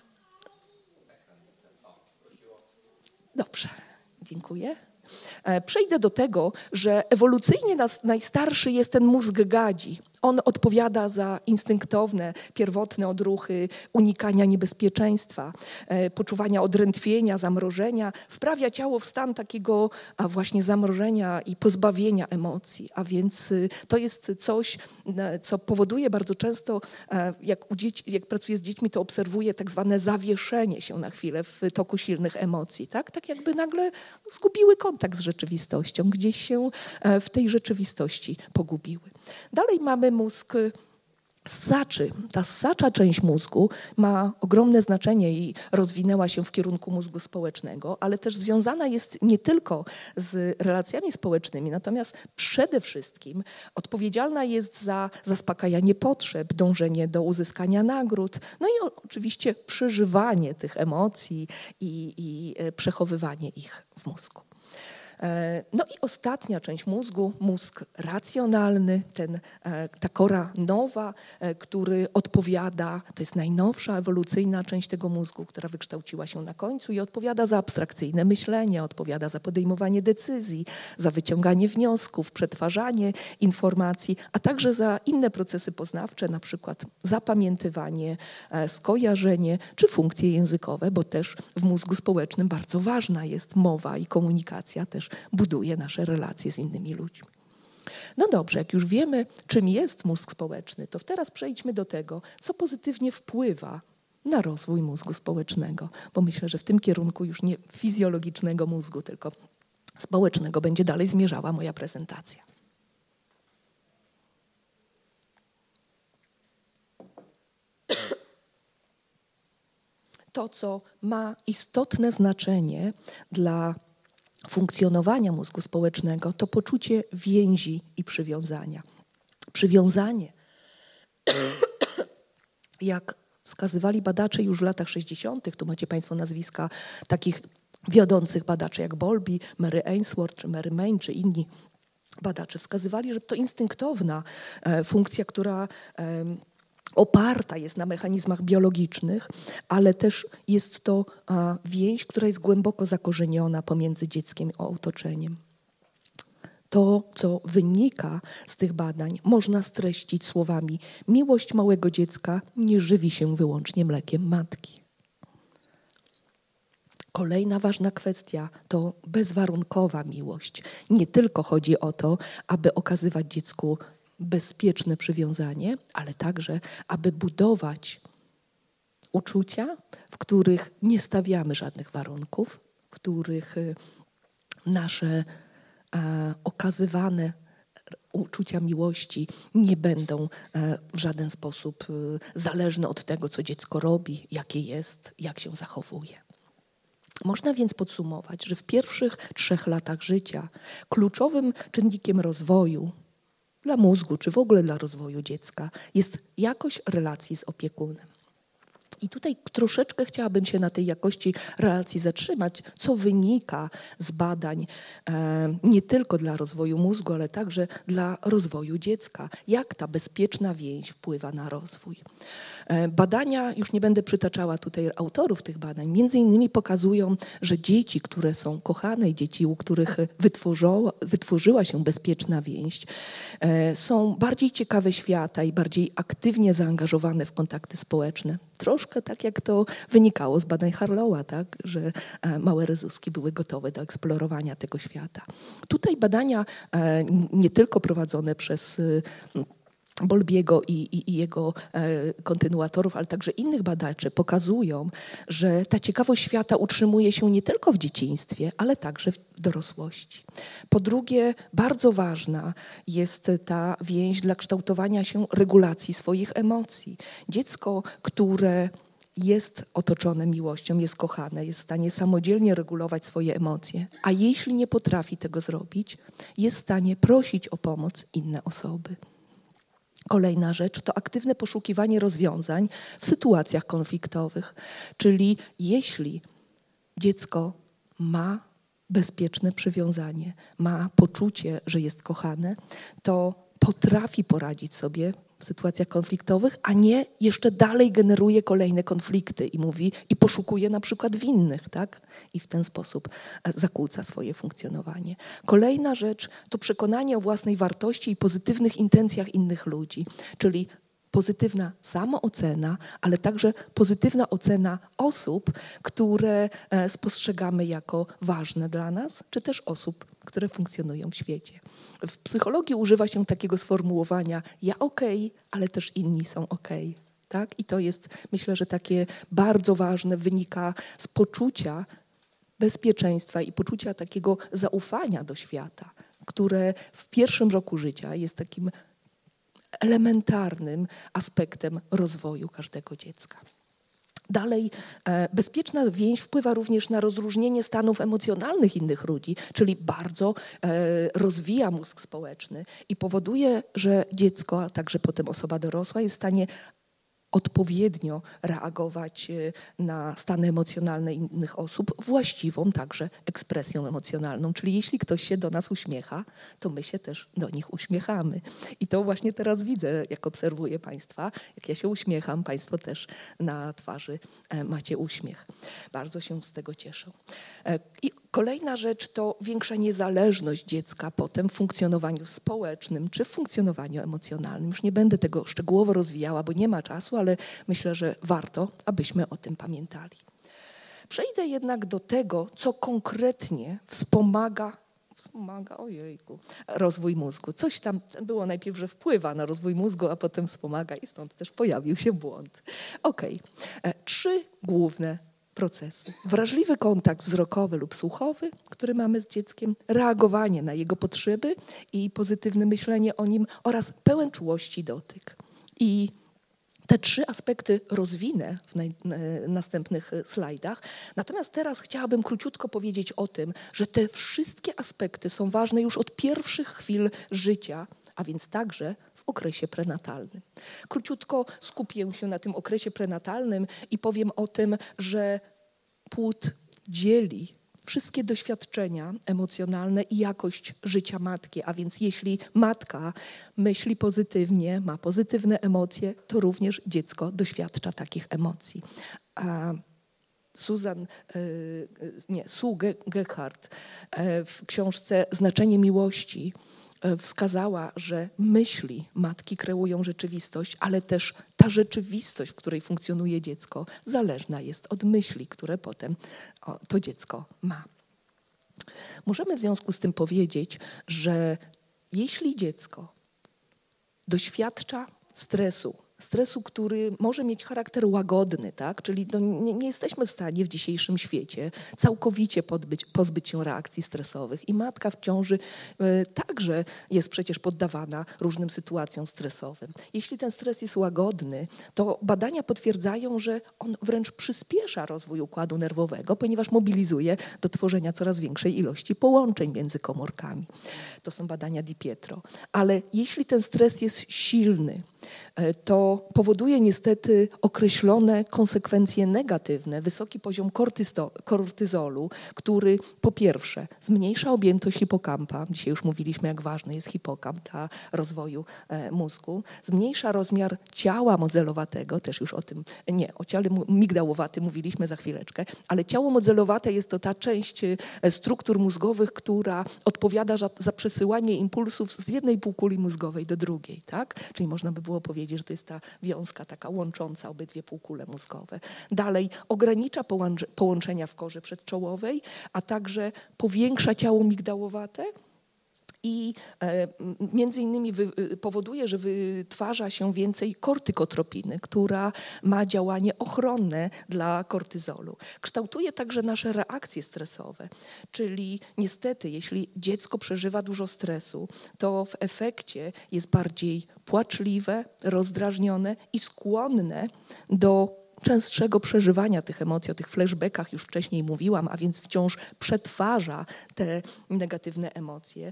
Speaker 1: Dobrze, dziękuję. Przejdę do tego, że ewolucyjnie nas najstarszy jest ten mózg gadzi. On odpowiada za instynktowne, pierwotne odruchy unikania niebezpieczeństwa, poczuwania odrętwienia, zamrożenia, wprawia ciało w stan takiego a właśnie zamrożenia i pozbawienia emocji. A więc to jest coś, co powoduje bardzo często, jak, u dzieci, jak pracuję z dziećmi, to obserwuję tak zwane zawieszenie się na chwilę w toku silnych emocji. Tak, tak jakby nagle zgubiły kontakt z rzeczywistością, gdzieś się w tej rzeczywistości pogubiły. Dalej mamy mózg ssaczy. Ta ssacza część mózgu ma ogromne znaczenie i rozwinęła się w kierunku mózgu społecznego, ale też związana jest nie tylko z relacjami społecznymi, natomiast przede wszystkim odpowiedzialna jest za zaspokajanie potrzeb, dążenie do uzyskania nagród, no i oczywiście przeżywanie tych emocji i, i przechowywanie ich w mózgu. No i ostatnia część mózgu, mózg racjonalny, ten, ta kora nowa, który odpowiada, to jest najnowsza ewolucyjna część tego mózgu, która wykształciła się na końcu i odpowiada za abstrakcyjne myślenie, odpowiada za podejmowanie decyzji, za wyciąganie wniosków, przetwarzanie informacji, a także za inne procesy poznawcze, na przykład zapamiętywanie, skojarzenie czy funkcje językowe, bo też w mózgu społecznym bardzo ważna jest mowa i komunikacja też buduje nasze relacje z innymi ludźmi. No dobrze, jak już wiemy, czym jest mózg społeczny, to teraz przejdźmy do tego, co pozytywnie wpływa na rozwój mózgu społecznego, bo myślę, że w tym kierunku już nie fizjologicznego mózgu, tylko społecznego będzie dalej zmierzała moja prezentacja. To, co ma istotne znaczenie dla funkcjonowania mózgu społecznego, to poczucie więzi i przywiązania. Przywiązanie, jak wskazywali badacze już w latach sześćdziesiątych, tu macie Państwo nazwiska takich wiodących badaczy jak Bowlby, Mary Ainsworth, czy Mary Main, czy inni badacze, wskazywali, że to instynktowna e, funkcja, która e, oparta jest na mechanizmach biologicznych, ale też jest to a, więź, która jest głęboko zakorzeniona pomiędzy dzieckiem a otoczeniem. To, co wynika z tych badań, można streścić słowami: miłość małego dziecka nie żywi się wyłącznie mlekiem matki. Kolejna ważna kwestia to bezwarunkowa miłość. Nie tylko chodzi o to, aby okazywać dziecku bezpieczne przywiązanie, ale także, aby budować uczucia, w których nie stawiamy żadnych warunków, w których nasze e, okazywane uczucia miłości nie będą e, w żaden sposób e, zależne od tego, co dziecko robi, jakie jest, jak się zachowuje. Można więc podsumować, że w pierwszych trzech latach życia kluczowym czynnikiem rozwoju dla mózgu, czy w ogóle dla rozwoju dziecka, jest jakość relacji z opiekunem. I tutaj troszeczkę chciałabym się na tej jakości relacji zatrzymać, co wynika z badań e, nie tylko dla rozwoju mózgu, ale także dla rozwoju dziecka. Jak ta bezpieczna więź wpływa na rozwój. E, badania, już nie będę przytaczała tutaj autorów tych badań, między innymi pokazują, że dzieci, które są kochane i dzieci, u których wytworzyła, wytworzyła się bezpieczna więź, e, są bardziej ciekawe świata i bardziej aktywnie zaangażowane w kontakty społeczne. Troszkę tak, jak to wynikało z badań Harlowa, tak, że małe rezuski były gotowe do eksplorowania tego świata. Tutaj badania nie tylko prowadzone przez Bowlbiego i, i, i jego e, kontynuatorów, ale także innych badaczy pokazują, że ta ciekawość świata utrzymuje się nie tylko w dzieciństwie, ale także w dorosłości. Po drugie, bardzo ważna jest ta więź dla kształtowania się regulacji swoich emocji. Dziecko, które jest otoczone miłością, jest kochane, jest w stanie samodzielnie regulować swoje emocje, a jeśli nie potrafi tego zrobić, jest w stanie prosić o pomoc inne osoby. Kolejna rzecz to aktywne poszukiwanie rozwiązań w sytuacjach konfliktowych, czyli jeśli dziecko ma bezpieczne przywiązanie, ma poczucie, że jest kochane, to potrafi poradzić sobie w sytuacjach konfliktowych, a nie jeszcze dalej generuje kolejne konflikty i mówi i poszukuje na przykład winnych, tak? I w ten sposób zakłóca swoje funkcjonowanie. Kolejna rzecz to przekonanie o własnej wartości i pozytywnych intencjach innych ludzi, czyli pozytywna samoocena, ale także pozytywna ocena osób, które spostrzegamy jako ważne dla nas, czy też osób, które funkcjonują w świecie. W psychologii używa się takiego sformułowania ja okej, ale też inni są okej. Tak? I to jest, myślę, że takie bardzo ważne, wynika z poczucia bezpieczeństwa i poczucia takiego zaufania do świata, które w pierwszym roku życia jest takim elementarnym aspektem rozwoju każdego dziecka. Dalej, e, bezpieczna więź wpływa również na rozróżnienie stanów emocjonalnych innych ludzi, czyli bardzo e, rozwija mózg społeczny i powoduje, że dziecko, a także potem osoba dorosła jest w stanie odpowiednio reagować na stany emocjonalne innych osób, właściwą także ekspresją emocjonalną. Czyli jeśli ktoś się do nas uśmiecha, to my się też do nich uśmiechamy. I to właśnie teraz widzę, jak obserwuję Państwa. Jak ja się uśmiecham, Państwo też na twarzy macie uśmiech. Bardzo się z tego cieszę. I kolejna rzecz to większa niezależność dziecka potem w funkcjonowaniu społecznym czy w funkcjonowaniu emocjonalnym. Już nie będę tego szczegółowo rozwijała, bo nie ma czasu, ale myślę, że warto, abyśmy o tym pamiętali. Przejdę jednak do tego, co konkretnie wspomaga, wspomaga, ojejku, rozwój mózgu. Coś tam było najpierw, że wpływa na rozwój mózgu, a potem wspomaga i stąd też pojawił się błąd. Okej, trzy główne procesy. Wrażliwy kontakt wzrokowy lub słuchowy, który mamy z dzieckiem, reagowanie na jego potrzeby i pozytywne myślenie o nim oraz pełen czułości dotyk. I te trzy aspekty rozwinę w naj, następnych slajdach. Natomiast teraz chciałabym króciutko powiedzieć o tym, że te wszystkie aspekty są ważne już od pierwszych chwil życia, a więc także w okresie prenatalnym. Króciutko skupię się na tym okresie prenatalnym i powiem o tym, że płód dzieli wszystkie doświadczenia emocjonalne i jakość życia matki, a więc jeśli matka myśli pozytywnie, ma pozytywne emocje, to również dziecko doświadcza takich emocji. A Susan, nie, Sue Gehart w książce Znaczenie miłości wskazała, że myśli matki kreują rzeczywistość, ale też ta rzeczywistość, w której funkcjonuje dziecko, zależna jest od myśli, które potem to dziecko ma. Możemy w związku z tym powiedzieć, że jeśli dziecko doświadcza stresu, stresu, który może mieć charakter łagodny, tak? Czyli no nie, nie jesteśmy w stanie w dzisiejszym świecie całkowicie podbyć, pozbyć się reakcji stresowych. I matka w ciąży y, także jest przecież poddawana różnym sytuacjom stresowym. Jeśli ten stres jest łagodny, to badania potwierdzają, że on wręcz przyspiesza rozwój układu nerwowego, ponieważ mobilizuje do tworzenia coraz większej ilości połączeń między komórkami. To są badania Di Pietro. Ale jeśli ten stres jest silny, to to powoduje niestety określone konsekwencje negatywne, wysoki poziom kortyzolu, który po pierwsze zmniejsza objętość hipokampa, dzisiaj już mówiliśmy, jak ważny jest hipokamp dla rozwoju mózgu, zmniejsza rozmiar ciała modelowatego, też już o tym, nie, o ciele migdałowatym mówiliśmy za chwileczkę, ale ciało modelowate jest to ta część struktur mózgowych, która odpowiada za, za przesyłanie impulsów z jednej półkuli mózgowej do drugiej, tak? Czyli można by było powiedzieć, że to jest ta wiązka taka łącząca obydwie półkule mózgowe. Dalej ogranicza połączenia w korze przedczołowej, a także powiększa ciało migdałowate i e, między innymi wy, powoduje, że wytwarza się więcej kortykotropiny, która ma działanie ochronne dla kortyzolu. Kształtuje także nasze reakcje stresowe, czyli niestety, jeśli dziecko przeżywa dużo stresu, to w efekcie jest bardziej płaczliwe, rozdrażnione i skłonne do częstszego przeżywania tych emocji, o tych flashbackach już wcześniej mówiłam, a więc wciąż przetwarza te negatywne emocje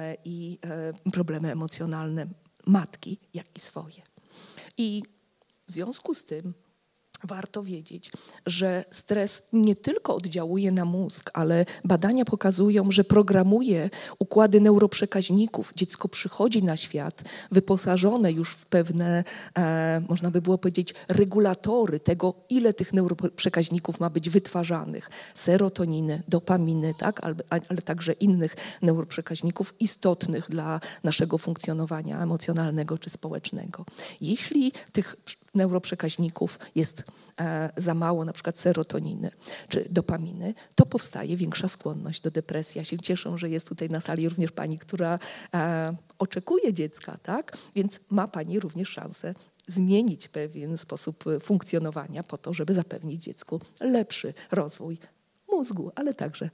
Speaker 1: i problemy emocjonalne matki, jak i swoje. I w związku z tym warto wiedzieć, że stres nie tylko oddziałuje na mózg, ale badania pokazują, że programuje układy neuroprzekaźników. Dziecko przychodzi na świat wyposażone już w pewne, e, można by było powiedzieć, regulatory tego, ile tych neuroprzekaźników ma być wytwarzanych. Serotoniny, dopaminy, tak? ale, ale także innych neuroprzekaźników istotnych dla naszego funkcjonowania emocjonalnego czy społecznego. Jeśli tych neuroprzekaźników jest e, za mało, na przykład serotoniny czy dopaminy, to powstaje większa skłonność do depresji. Ja się cieszę, że jest tutaj na sali również pani, która e, oczekuje dziecka, tak? Więc ma pani również szansę zmienić pewien sposób funkcjonowania po to, żeby zapewnić dziecku lepszy rozwój mózgu, ale także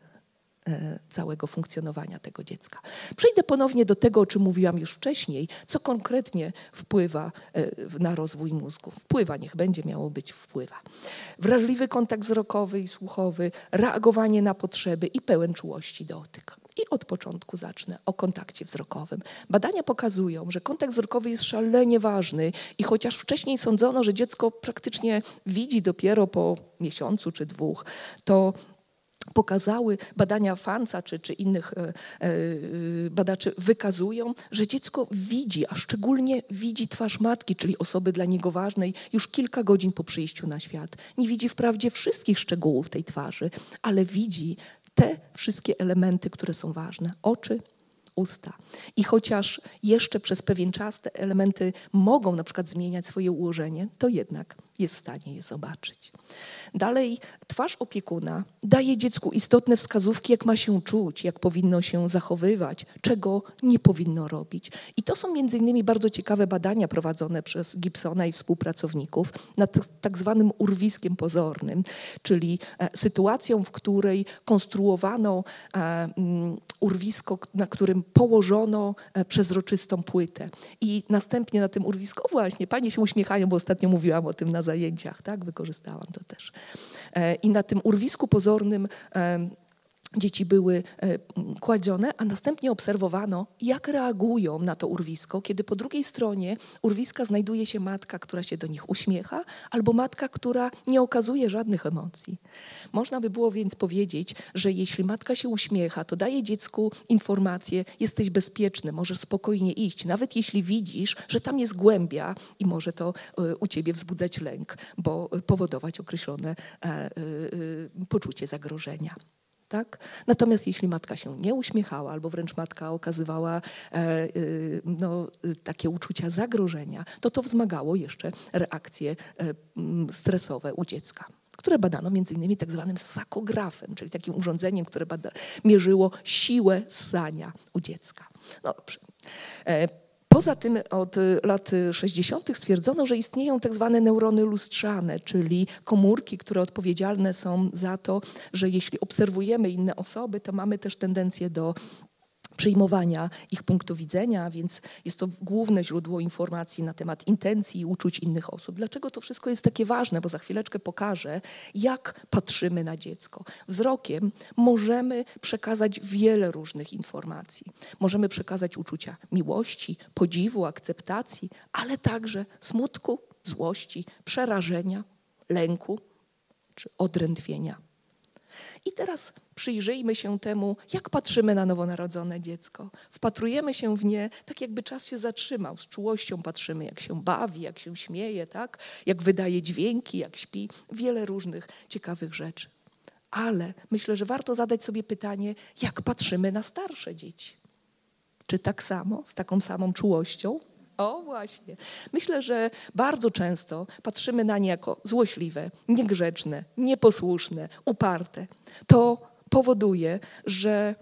Speaker 1: całego funkcjonowania tego dziecka. Przejdę ponownie do tego, o czym mówiłam już wcześniej, co konkretnie wpływa na rozwój mózgu. Wpływa, niech będzie miało być wpływa. Wrażliwy kontakt wzrokowy i słuchowy, reagowanie na potrzeby i pełen czułości dotyk. I od początku zacznę o kontakcie wzrokowym. Badania pokazują, że kontakt wzrokowy jest szalenie ważny i chociaż wcześniej sądzono, że dziecko praktycznie widzi dopiero po miesiącu czy dwóch, to pokazały badania Fanca czy, czy innych e, e, badaczy wykazują, że dziecko widzi, a szczególnie widzi twarz matki, czyli osoby dla niego ważnej, już kilka godzin po przyjściu na świat. Nie widzi wprawdzie wszystkich szczegółów tej twarzy, ale widzi te wszystkie elementy, które są ważne. Oczy, usta. I chociaż jeszcze przez pewien czas te elementy mogą na przykład zmieniać swoje ułożenie, to jednak jest w stanie je zobaczyć. Dalej, twarz opiekuna daje dziecku istotne wskazówki, jak ma się czuć, jak powinno się zachowywać, czego nie powinno robić. I to są między innymi bardzo ciekawe badania prowadzone przez Gibsona i współpracowników nad tak zwanym urwiskiem pozornym, czyli sytuacją, w której konstruowano urwisko, na którym położono przezroczystą płytę. I następnie na tym urwisku, właśnie, panie się uśmiechają, bo ostatnio mówiłam o tym na zajęciach, tak, wykorzystałam to też. I na tym urwisku pozornym dzieci były kładzione, a następnie obserwowano, jak reagują na to urwisko, kiedy po drugiej stronie urwiska znajduje się matka, która się do nich uśmiecha, albo matka, która nie okazuje żadnych emocji. Można by było więc powiedzieć, że jeśli matka się uśmiecha, to daje dziecku informację, jesteś bezpieczny, możesz spokojnie iść, nawet jeśli widzisz, że tam jest głębia i może to u ciebie wzbudzać lęk, bo powodować określone poczucie zagrożenia. Tak? Natomiast jeśli matka się nie uśmiechała, albo wręcz matka okazywała e, no, takie uczucia zagrożenia, to to wzmagało jeszcze reakcje e, stresowe u dziecka, które badano między innymi tak zwanym ssakografem, czyli takim urządzeniem, które bada, mierzyło siłę ssania u dziecka. No dobrze. E, Poza tym od lat sześćdziesiątych stwierdzono, że istnieją tak zwane neurony lustrzane, czyli komórki, które odpowiedzialne są za to, że jeśli obserwujemy inne osoby, to mamy też tendencję do przyjmowania ich punktu widzenia, więc jest to główne źródło informacji na temat intencji i uczuć innych osób. Dlaczego to wszystko jest takie ważne? Bo za chwileczkę pokażę, jak patrzymy na dziecko. Wzrokiem możemy przekazać wiele różnych informacji. Możemy przekazać uczucia miłości, podziwu, akceptacji, ale także smutku, złości, przerażenia, lęku czy odrętwienia. I teraz przyjrzyjmy się temu, jak patrzymy na nowonarodzone dziecko. Wpatrujemy się w nie tak, jakby czas się zatrzymał. Z czułością patrzymy, jak się bawi, jak się śmieje, tak? Jak wydaje dźwięki, jak śpi. Wiele różnych ciekawych rzeczy. Ale myślę, że warto zadać sobie pytanie, jak patrzymy na starsze dzieci. Czy tak samo, z taką samą czułością? O właśnie. Myślę, że bardzo często patrzymy na nie jako złośliwe, niegrzeczne, nieposłuszne, uparte. To powoduje, że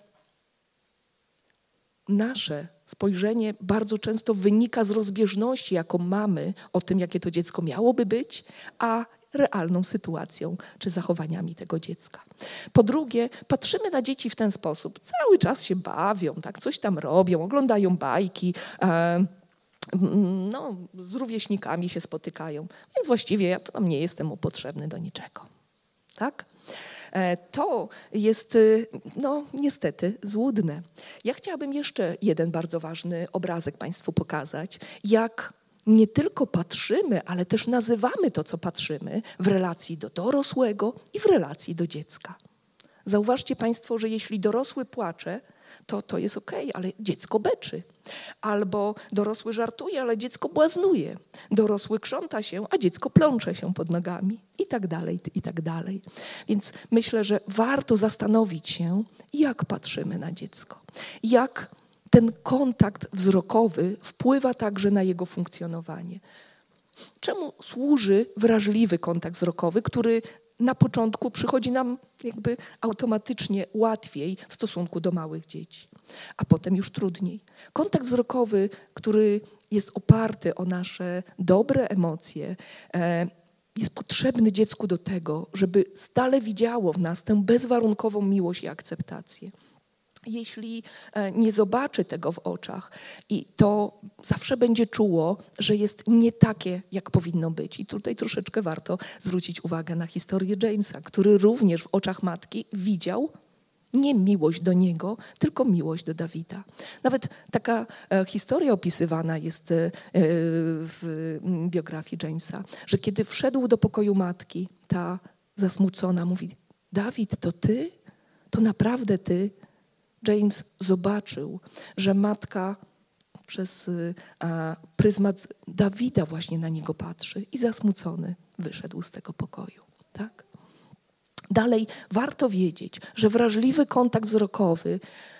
Speaker 1: nasze spojrzenie bardzo często wynika z rozbieżności, jaką mamy o tym, jakie to dziecko miałoby być, a realną sytuacją czy zachowaniami tego dziecka. Po drugie, patrzymy na dzieci w ten sposób. Cały czas się bawią, tak, coś tam robią, oglądają bajki, e, no, z rówieśnikami się spotykają, więc właściwie ja tam nie jestem mu potrzebny do niczego. Tak? To jest, no niestety, złudne. Ja chciałabym jeszcze jeden bardzo ważny obrazek Państwu pokazać, jak nie tylko patrzymy, ale też nazywamy to, co patrzymy w relacji do dorosłego i w relacji do dziecka. Zauważcie Państwo, że jeśli dorosły płacze, to to jest okej, ale dziecko beczy. Albo dorosły żartuje, ale dziecko błaznuje. Dorosły krząta się, a dziecko plącze się pod nogami i tak dalej, i tak dalej. Więc myślę, że warto zastanowić się, jak patrzymy na dziecko. Jak ten kontakt wzrokowy wpływa także na jego funkcjonowanie. Czemu służy wrażliwy kontakt wzrokowy, który na początku przychodzi nam jakby automatycznie łatwiej w stosunku do małych dzieci, a potem już trudniej. Kontakt wzrokowy, który jest oparty o nasze dobre emocje, jest potrzebny dziecku do tego, żeby stale widziało w nas tę bezwarunkową miłość i akceptację. Jeśli nie zobaczy tego w oczach, i to zawsze będzie czuło, że jest nie takie, jak powinno być. I tutaj troszeczkę warto zwrócić uwagę na historię Jamesa, który również w oczach matki widział nie miłość do niego, tylko miłość do Dawida. Nawet taka historia opisywana jest w biografii Jamesa, że kiedy wszedł do pokoju matki, ta zasmucona mówi: Dawid, to ty? To naprawdę ty? James zobaczył, że matka przez a, pryzmat Dawida właśnie na niego patrzy i zasmucony wyszedł z tego pokoju. Tak? Dalej warto wiedzieć, że wrażliwy kontakt wzrokowy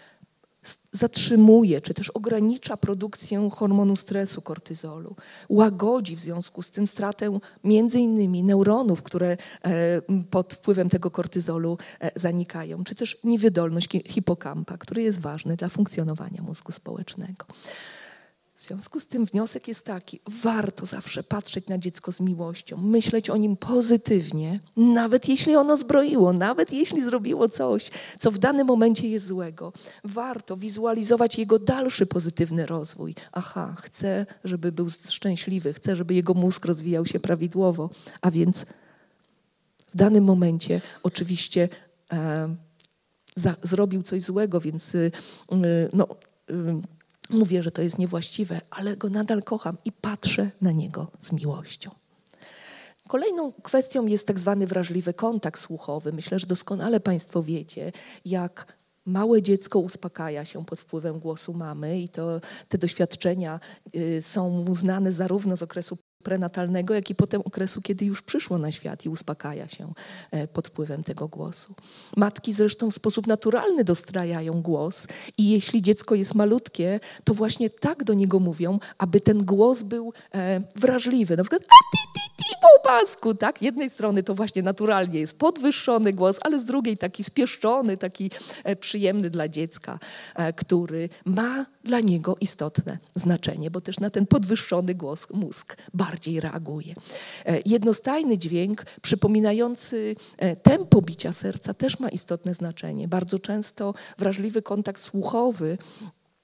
Speaker 1: zatrzymuje czy też ogranicza produkcję hormonu stresu, kortyzolu. Łagodzi w związku z tym stratę między innymi neuronów, które pod wpływem tego kortyzolu zanikają, czy też niewydolność hipokampa, który jest ważny dla funkcjonowania mózgu społecznego. W związku z tym wniosek jest taki: warto zawsze patrzeć na dziecko z miłością, myśleć o nim pozytywnie, nawet jeśli ono zbroiło, nawet jeśli zrobiło coś, co w danym momencie jest złego. Warto wizualizować jego dalszy pozytywny rozwój. Aha, chcę, żeby był szczęśliwy, chcę, żeby jego mózg rozwijał się prawidłowo, a więc w danym momencie oczywiście e, za, zrobił coś złego, więc y, y, no... Y, Mówię, że to jest niewłaściwe, ale go nadal kocham i patrzę na niego z miłością. Kolejną kwestią jest tak zwany wrażliwy kontakt słuchowy. Myślę, że doskonale Państwo wiecie, jak małe dziecko uspokaja się pod wpływem głosu mamy i to te doświadczenia y, są mu znane zarówno z okresu prenatalnego, jak i potem okresu, kiedy już przyszło na świat i uspokaja się pod wpływem tego głosu. Matki zresztą w sposób naturalny dostrajają głos i jeśli dziecko jest malutkie, to właśnie tak do niego mówią, aby ten głos był wrażliwy. Na przykład a ty, ty, ty, bobasku, tak? Z jednej strony to właśnie naturalnie jest podwyższony głos, ale z drugiej taki spieszczony, taki przyjemny dla dziecka, który ma dla niego istotne znaczenie, bo też na ten podwyższony głos mózg bardziej reaguje. Jednostajny dźwięk przypominający tempo bicia serca też ma istotne znaczenie. Bardzo często wrażliwy kontakt słuchowy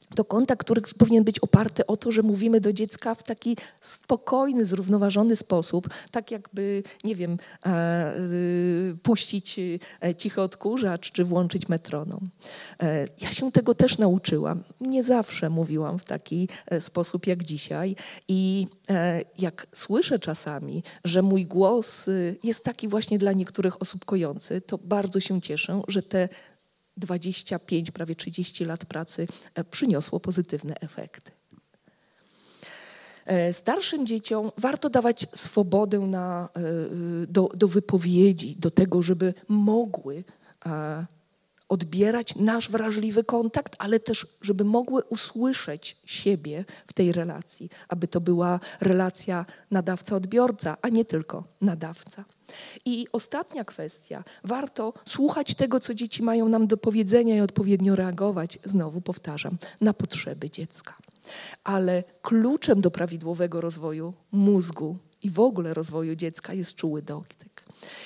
Speaker 1: To kontakt, który powinien być oparty o to, że mówimy do dziecka w taki spokojny, zrównoważony sposób, tak jakby, nie wiem, e, e, puścić cichy odkurzacz czy włączyć metronom. E, ja się tego też nauczyłam. Nie zawsze mówiłam w taki sposób jak dzisiaj i e, jak słyszę czasami, że mój głos jest taki właśnie dla niektórych osób kojący, to bardzo się cieszę, że te dwadzieścia pięć, prawie trzydzieści lat pracy przyniosło pozytywne efekty. Starszym dzieciom warto dawać swobodę na, do, do wypowiedzi, do tego, żeby mogły odbierać nasz wrażliwy kontakt, ale też, żeby mogły usłyszeć siebie w tej relacji, aby to była relacja nadawca-odbiorca, a nie tylko nadawca. I ostatnia kwestia. Warto słuchać tego, co dzieci mają nam do powiedzenia i odpowiednio reagować, znowu powtarzam, na potrzeby dziecka. Ale kluczem do prawidłowego rozwoju mózgu i w ogóle rozwoju dziecka jest czuły dotyk.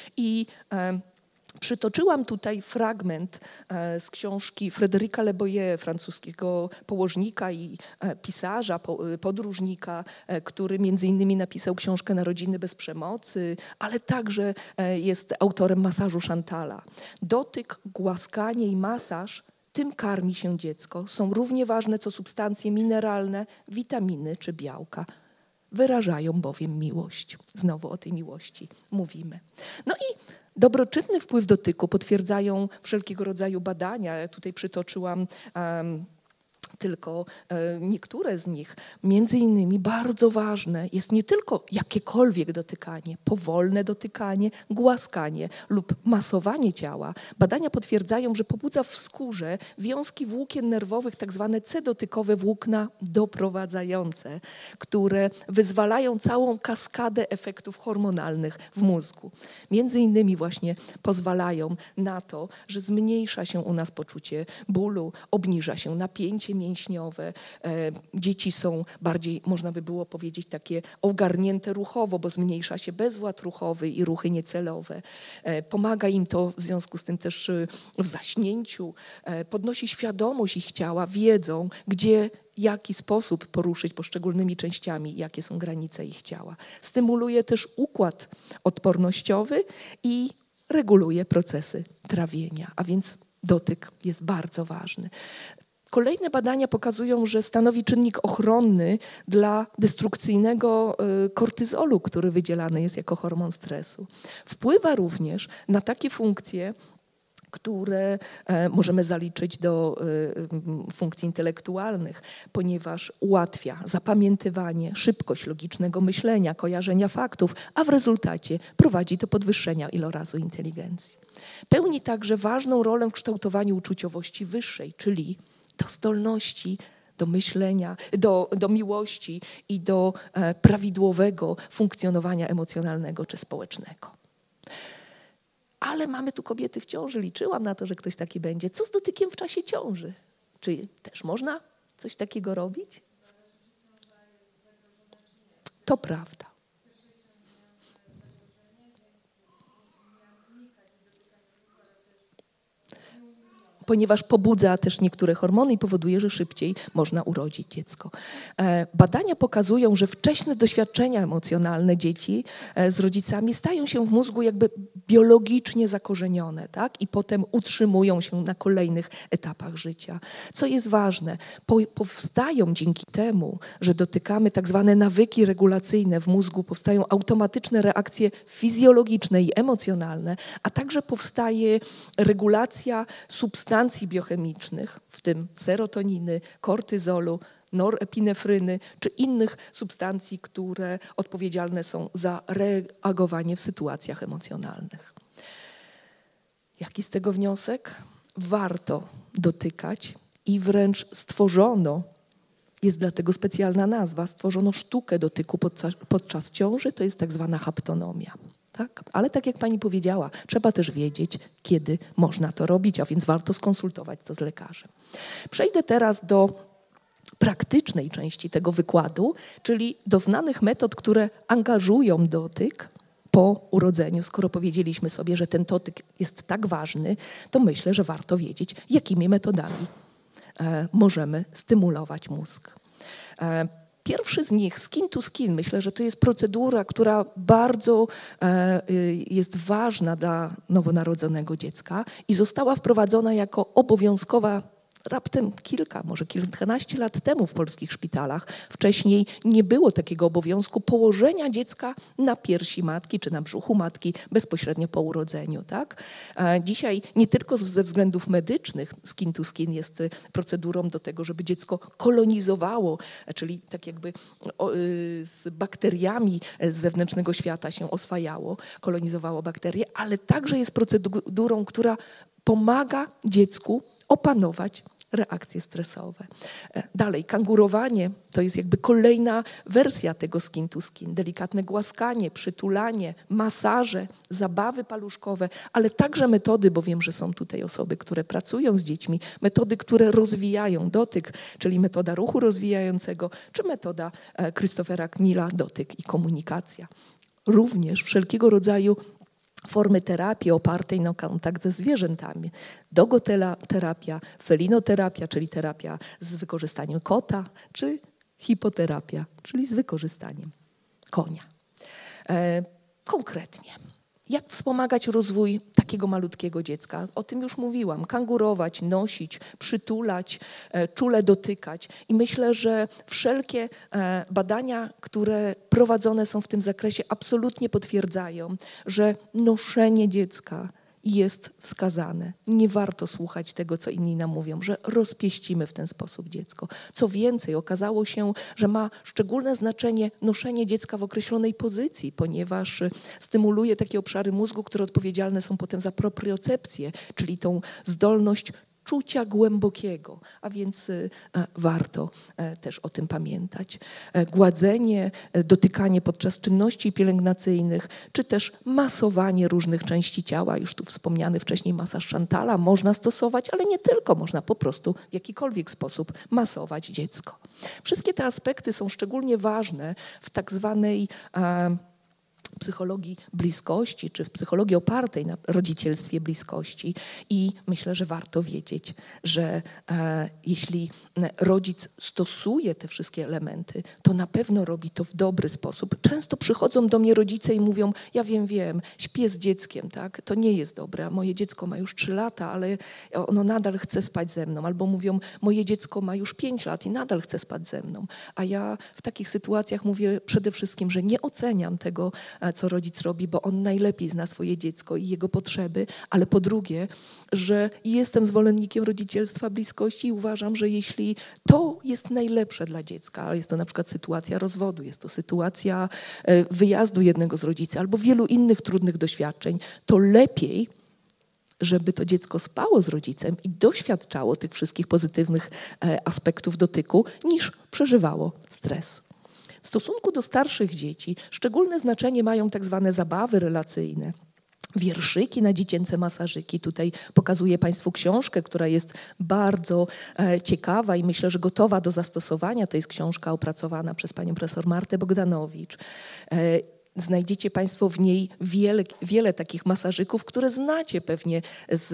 Speaker 1: I e, przytoczyłam tutaj fragment z książki Frédérica Le Boyer, francuskiego położnika i pisarza, podróżnika, który między innymi napisał książkę Narodziny bez przemocy, ale także jest autorem masażu Chantala. Dotyk, głaskanie i masaż, tym karmi się dziecko. Są równie ważne co substancje mineralne, witaminy czy białka. Wyrażają bowiem miłość. Znowu o tej miłości mówimy. No i dobroczynny wpływ dotyku potwierdzają wszelkiego rodzaju badania. Ja tutaj przytoczyłam um, tylko e, niektóre z nich. Między innymi bardzo ważne jest nie tylko jakiekolwiek dotykanie, powolne dotykanie, głaskanie lub masowanie ciała. Badania potwierdzają, że pobudza w skórze wiązki włókien nerwowych, tak zwane C-dotykowe włókna doprowadzające, które wyzwalają całą kaskadę efektów hormonalnych w mózgu. Między innymi właśnie pozwalają na to, że zmniejsza się u nas poczucie bólu, obniża się napięcie mięśniowe. Dzieci są bardziej, można by było powiedzieć, takie ogarnięte ruchowo, bo zmniejsza się bezład ruchowy i ruchy niecelowe. Pomaga im to w związku z tym też w zaśnięciu. Podnosi świadomość ich ciała, wiedzą, gdzie, w jaki sposób poruszyć poszczególnymi częściami, jakie są granice ich ciała. Stymuluje też układ odpornościowy i reguluje procesy trawienia, a więc dotyk jest bardzo ważny. Kolejne badania pokazują, że stanowi czynnik ochronny dla destrukcyjnego kortyzolu, który wydzielany jest jako hormon stresu. Wpływa również na takie funkcje, które możemy zaliczyć do funkcji intelektualnych, ponieważ ułatwia zapamiętywanie, szybkość logicznego myślenia, kojarzenia faktów, a w rezultacie prowadzi do podwyższenia ilorazu inteligencji. Pełni także ważną rolę w kształtowaniu uczuciowości wyższej, czyli do zdolności do myślenia, do, do miłości i do e, prawidłowego funkcjonowania emocjonalnego czy społecznego. Ale mamy tu kobiety w ciąży. Liczyłam na to, że ktoś taki będzie. Co z dotykiem w czasie ciąży? Czy też można coś takiego robić? To prawda. Ponieważ pobudza też niektóre hormony i powoduje, że szybciej można urodzić dziecko. Badania pokazują, że wcześne doświadczenia emocjonalne dzieci z rodzicami stają się w mózgu jakby biologicznie zakorzenione, tak? I potem utrzymują się na kolejnych etapach życia. Co jest ważne, po, powstają dzięki temu, że dotykamy tak zwane nawyki regulacyjne w mózgu, powstają automatyczne reakcje fizjologiczne i emocjonalne, a także powstaje regulacja substancji biochemicznych, w tym serotoniny, kortyzolu, norepinefryny czy innych substancji, które odpowiedzialne są za reagowanie w sytuacjach emocjonalnych. Jaki z tego wniosek? Warto dotykać i wręcz stworzono, jest dlatego specjalna nazwa, stworzono sztukę dotyku podczas, podczas ciąży, to jest tak zwana haptonomia. Tak? Ale tak jak pani powiedziała, trzeba też wiedzieć, kiedy można to robić, a więc warto skonsultować to z lekarzem. Przejdę teraz do praktycznej części tego wykładu, czyli do znanych metod, które angażują dotyk po urodzeniu. Skoro powiedzieliśmy sobie, że ten dotyk jest tak ważny, to myślę, że warto wiedzieć, jakimi metodami możemy stymulować mózg. Pierwszy z nich, skin to skin, myślę, że to jest procedura, która bardzo jest ważna dla nowonarodzonego dziecka i została wprowadzona jako obowiązkowa raptem kilka, może kilkanaście lat temu w polskich szpitalach. Wcześniej nie było takiego obowiązku położenia dziecka na piersi matki czy na brzuchu matki bezpośrednio po urodzeniu. Tak? Dzisiaj nie tylko ze względów medycznych skin to skin jest procedurą do tego, żeby dziecko kolonizowało, czyli tak jakby z bakteriami z zewnętrznego świata się oswajało, kolonizowało bakterie, ale także jest procedurą, która pomaga dziecku opanować reakcje stresowe. Dalej, kangurowanie to jest jakby kolejna wersja tego skin to skin. Delikatne głaskanie, przytulanie, masaże, zabawy paluszkowe, ale także metody, bo wiem, że są tutaj osoby, które pracują z dziećmi, metody, które rozwijają dotyk, czyli metoda ruchu rozwijającego, czy metoda Christophera Knilla, dotyk i komunikacja. Również wszelkiego rodzaju formy terapii opartej na kontakt ze zwierzętami. Dogoterapia, felinoterapia, czyli terapia z wykorzystaniem kota, czy hipoterapia, czyli z wykorzystaniem konia. E, konkretnie, jak wspomagać rozwój takiego malutkiego dziecka? O tym już mówiłam. Kangurować, nosić, przytulać, e, czule dotykać. I myślę, że wszelkie e, badania, które prowadzone są w tym zakresie, absolutnie potwierdzają, że noszenie dziecka jest wskazane. Nie warto słuchać tego, co inni nam mówią, że rozpieścimy w ten sposób dziecko. Co więcej, okazało się, że ma szczególne znaczenie noszenie dziecka w określonej pozycji, ponieważ stymuluje takie obszary mózgu, które odpowiedzialne są potem za propriocepcję, czyli tą zdolność czucia głębokiego, a więc e, warto e, też o tym pamiętać. E, gładzenie, e, dotykanie podczas czynności pielęgnacyjnych, czy też masowanie różnych części ciała, już tu wspomniany wcześniej masaż Chantala, można stosować, ale nie tylko, można po prostu w jakikolwiek sposób masować dziecko. Wszystkie te aspekty są szczególnie ważne w tak zwanej e, psychologii bliskości, czy w psychologii opartej na rodzicielstwie bliskości. I myślę, że warto wiedzieć, że e, jeśli rodzic stosuje te wszystkie elementy, to na pewno robi to w dobry sposób. Często przychodzą do mnie rodzice i mówią, ja wiem, wiem, śpię z dzieckiem, tak? To nie jest dobre, a moje dziecko ma już trzy lata, ale ono nadal chce spać ze mną. Albo mówią, moje dziecko ma już pięć lat i nadal chce spać ze mną. A ja w takich sytuacjach mówię przede wszystkim, że nie oceniam tego, co rodzic robi, bo on najlepiej zna swoje dziecko i jego potrzeby, ale po drugie, że jestem zwolennikiem rodzicielstwa bliskości i uważam, że jeśli to jest najlepsze dla dziecka, ale jest to na przykład sytuacja rozwodu, jest to sytuacja wyjazdu jednego z rodziców albo wielu innych trudnych doświadczeń, to lepiej, żeby to dziecko spało z rodzicem i doświadczało tych wszystkich pozytywnych aspektów dotyku, niż przeżywało stres. W stosunku do starszych dzieci szczególne znaczenie mają tak zwane zabawy relacyjne. Wierszyki na dziecięce masażyki. Tutaj pokazuję Państwu książkę, która jest bardzo e, ciekawa i myślę, że gotowa do zastosowania. To jest książka opracowana przez panią profesor Martę Bogdanowicz. E, Znajdziecie Państwo w niej wiele, wiele takich masażyków, które znacie pewnie z,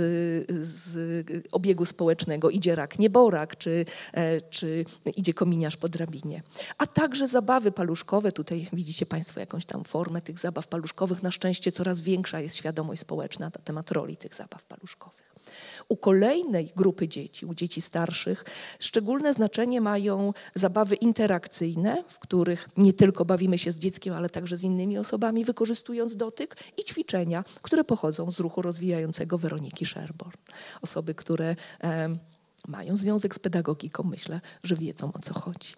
Speaker 1: z obiegu społecznego. Idzie rak, nieborak, czy, czy idzie kominiarz po drabinie. A także zabawy paluszkowe. Tutaj widzicie Państwo jakąś tam formę tych zabaw paluszkowych. Na szczęście coraz większa jest świadomość społeczna na temat roli tych zabaw paluszkowych. U kolejnej grupy dzieci, u dzieci starszych, szczególne znaczenie mają zabawy interakcyjne, w których nie tylko bawimy się z dzieckiem, ale także z innymi osobami, wykorzystując dotyk, i ćwiczenia, które pochodzą z ruchu rozwijającego Weroniki Sherborn. Osoby, które e, mają związek z pedagogiką, myślę, że wiedzą, o co chodzi.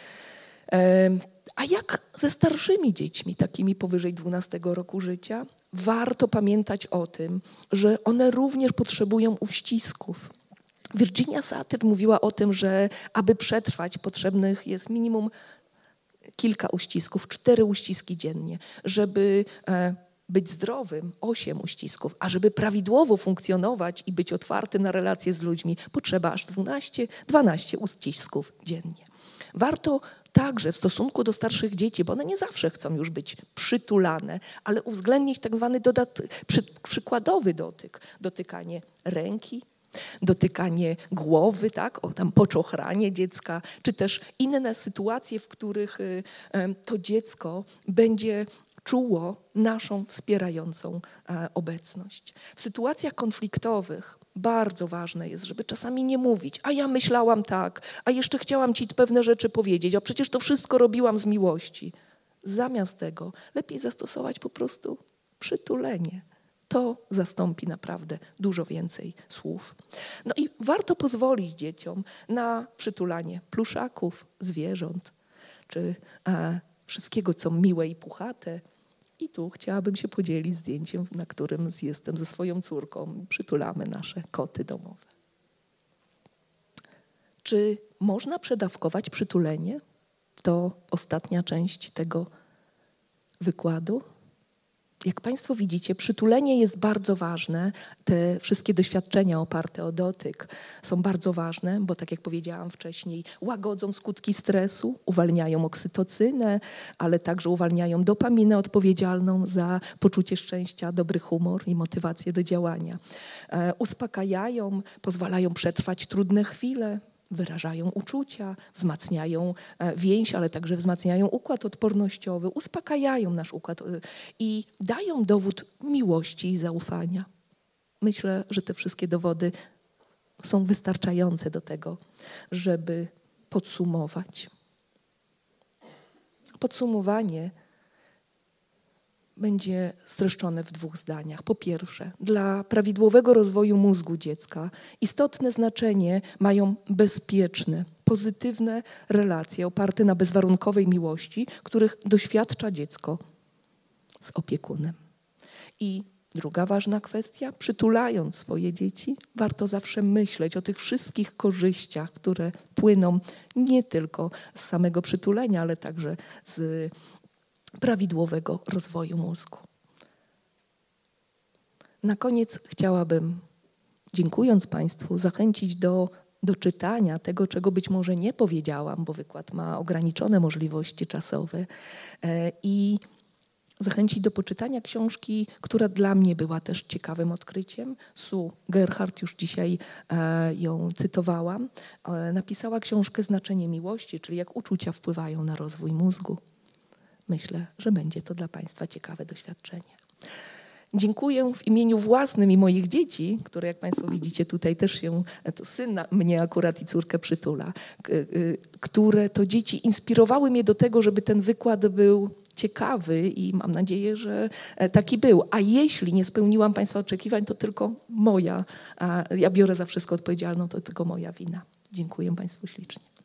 Speaker 1: E, a jak ze starszymi dziećmi, takimi powyżej dwunastego roku życia? Warto pamiętać o tym, że one również potrzebują uścisków. Virginia Satir mówiła o tym, że aby przetrwać, potrzebnych jest minimum kilka uścisków, cztery uściski dziennie, żeby e, być zdrowym, osiem uścisków, a żeby prawidłowo funkcjonować i być otwartym na relacje z ludźmi, potrzeba aż dwanaście, dwanaście uścisków dziennie. Warto także w stosunku do starszych dzieci, bo one nie zawsze chcą już być przytulane, ale uwzględnić tak zwany dodat- przy, przykładowy dotyk, dotykanie ręki, dotykanie głowy, tak, o tam poczochranie dziecka, czy też inne sytuacje, w których to dziecko będzie czuło naszą wspierającą obecność. W sytuacjach konfliktowych bardzo ważne jest, żeby czasami nie mówić, a ja myślałam tak, a jeszcze chciałam ci pewne rzeczy powiedzieć, a przecież to wszystko robiłam z miłości. Zamiast tego lepiej zastosować po prostu przytulenie. To zastąpi naprawdę dużo więcej słów. No i warto pozwolić dzieciom na przytulanie pluszaków, zwierząt, czy e, wszystkiego, co miłe i puchate. I tu chciałabym się podzielić zdjęciem, na którym jestem ze swoją córką. Przytulamy nasze koty domowe. Czy można przedawkować przytulenie? To ostatnia część tego wykładu. Jak Państwo widzicie, przytulenie jest bardzo ważne. Te wszystkie doświadczenia oparte o dotyk są bardzo ważne, bo tak jak powiedziałam wcześniej, łagodzą skutki stresu, uwalniają oksytocynę, ale także uwalniają dopaminę odpowiedzialną za poczucie szczęścia, dobry humor i motywację do działania. E, uspokajają, pozwalają przetrwać trudne chwile, wyrażają uczucia, wzmacniają więź, ale także wzmacniają układ odpornościowy, uspokajają nasz układ i dają dowód miłości i zaufania. Myślę, że te wszystkie dowody są wystarczające do tego, żeby podsumować. Podsumowanie będzie streszczone w dwóch zdaniach. Po pierwsze, dla prawidłowego rozwoju mózgu dziecka istotne znaczenie mają bezpieczne, pozytywne relacje oparte na bezwarunkowej miłości, których doświadcza dziecko z opiekunem. I druga ważna kwestia, przytulając swoje dzieci, warto zawsze myśleć o tych wszystkich korzyściach, które płyną nie tylko z samego przytulenia, ale także z prawidłowego rozwoju mózgu. Na koniec chciałabym, dziękując Państwu, zachęcić do, do czytania tego, czego być może nie powiedziałam, bo wykład ma ograniczone możliwości czasowe, e, i zachęcić do poczytania książki, która dla mnie była też ciekawym odkryciem. Sue Gerhardt, już dzisiaj e, ją cytowałam, e, napisała książkę Znaczenie miłości, czyli jak uczucia wpływają na rozwój mózgu. Myślę, że będzie to dla Państwa ciekawe doświadczenie. Dziękuję w imieniu własnym i moich dzieci, które jak Państwo widzicie tutaj też się, to syn mnie akurat i córkę przytula, które to dzieci inspirowały mnie do tego, żeby ten wykład był ciekawy i mam nadzieję, że taki był. A jeśli nie spełniłam Państwa oczekiwań, to tylko moja, ja biorę za wszystko odpowiedzialną, to tylko moja wina. Dziękuję Państwu ślicznie.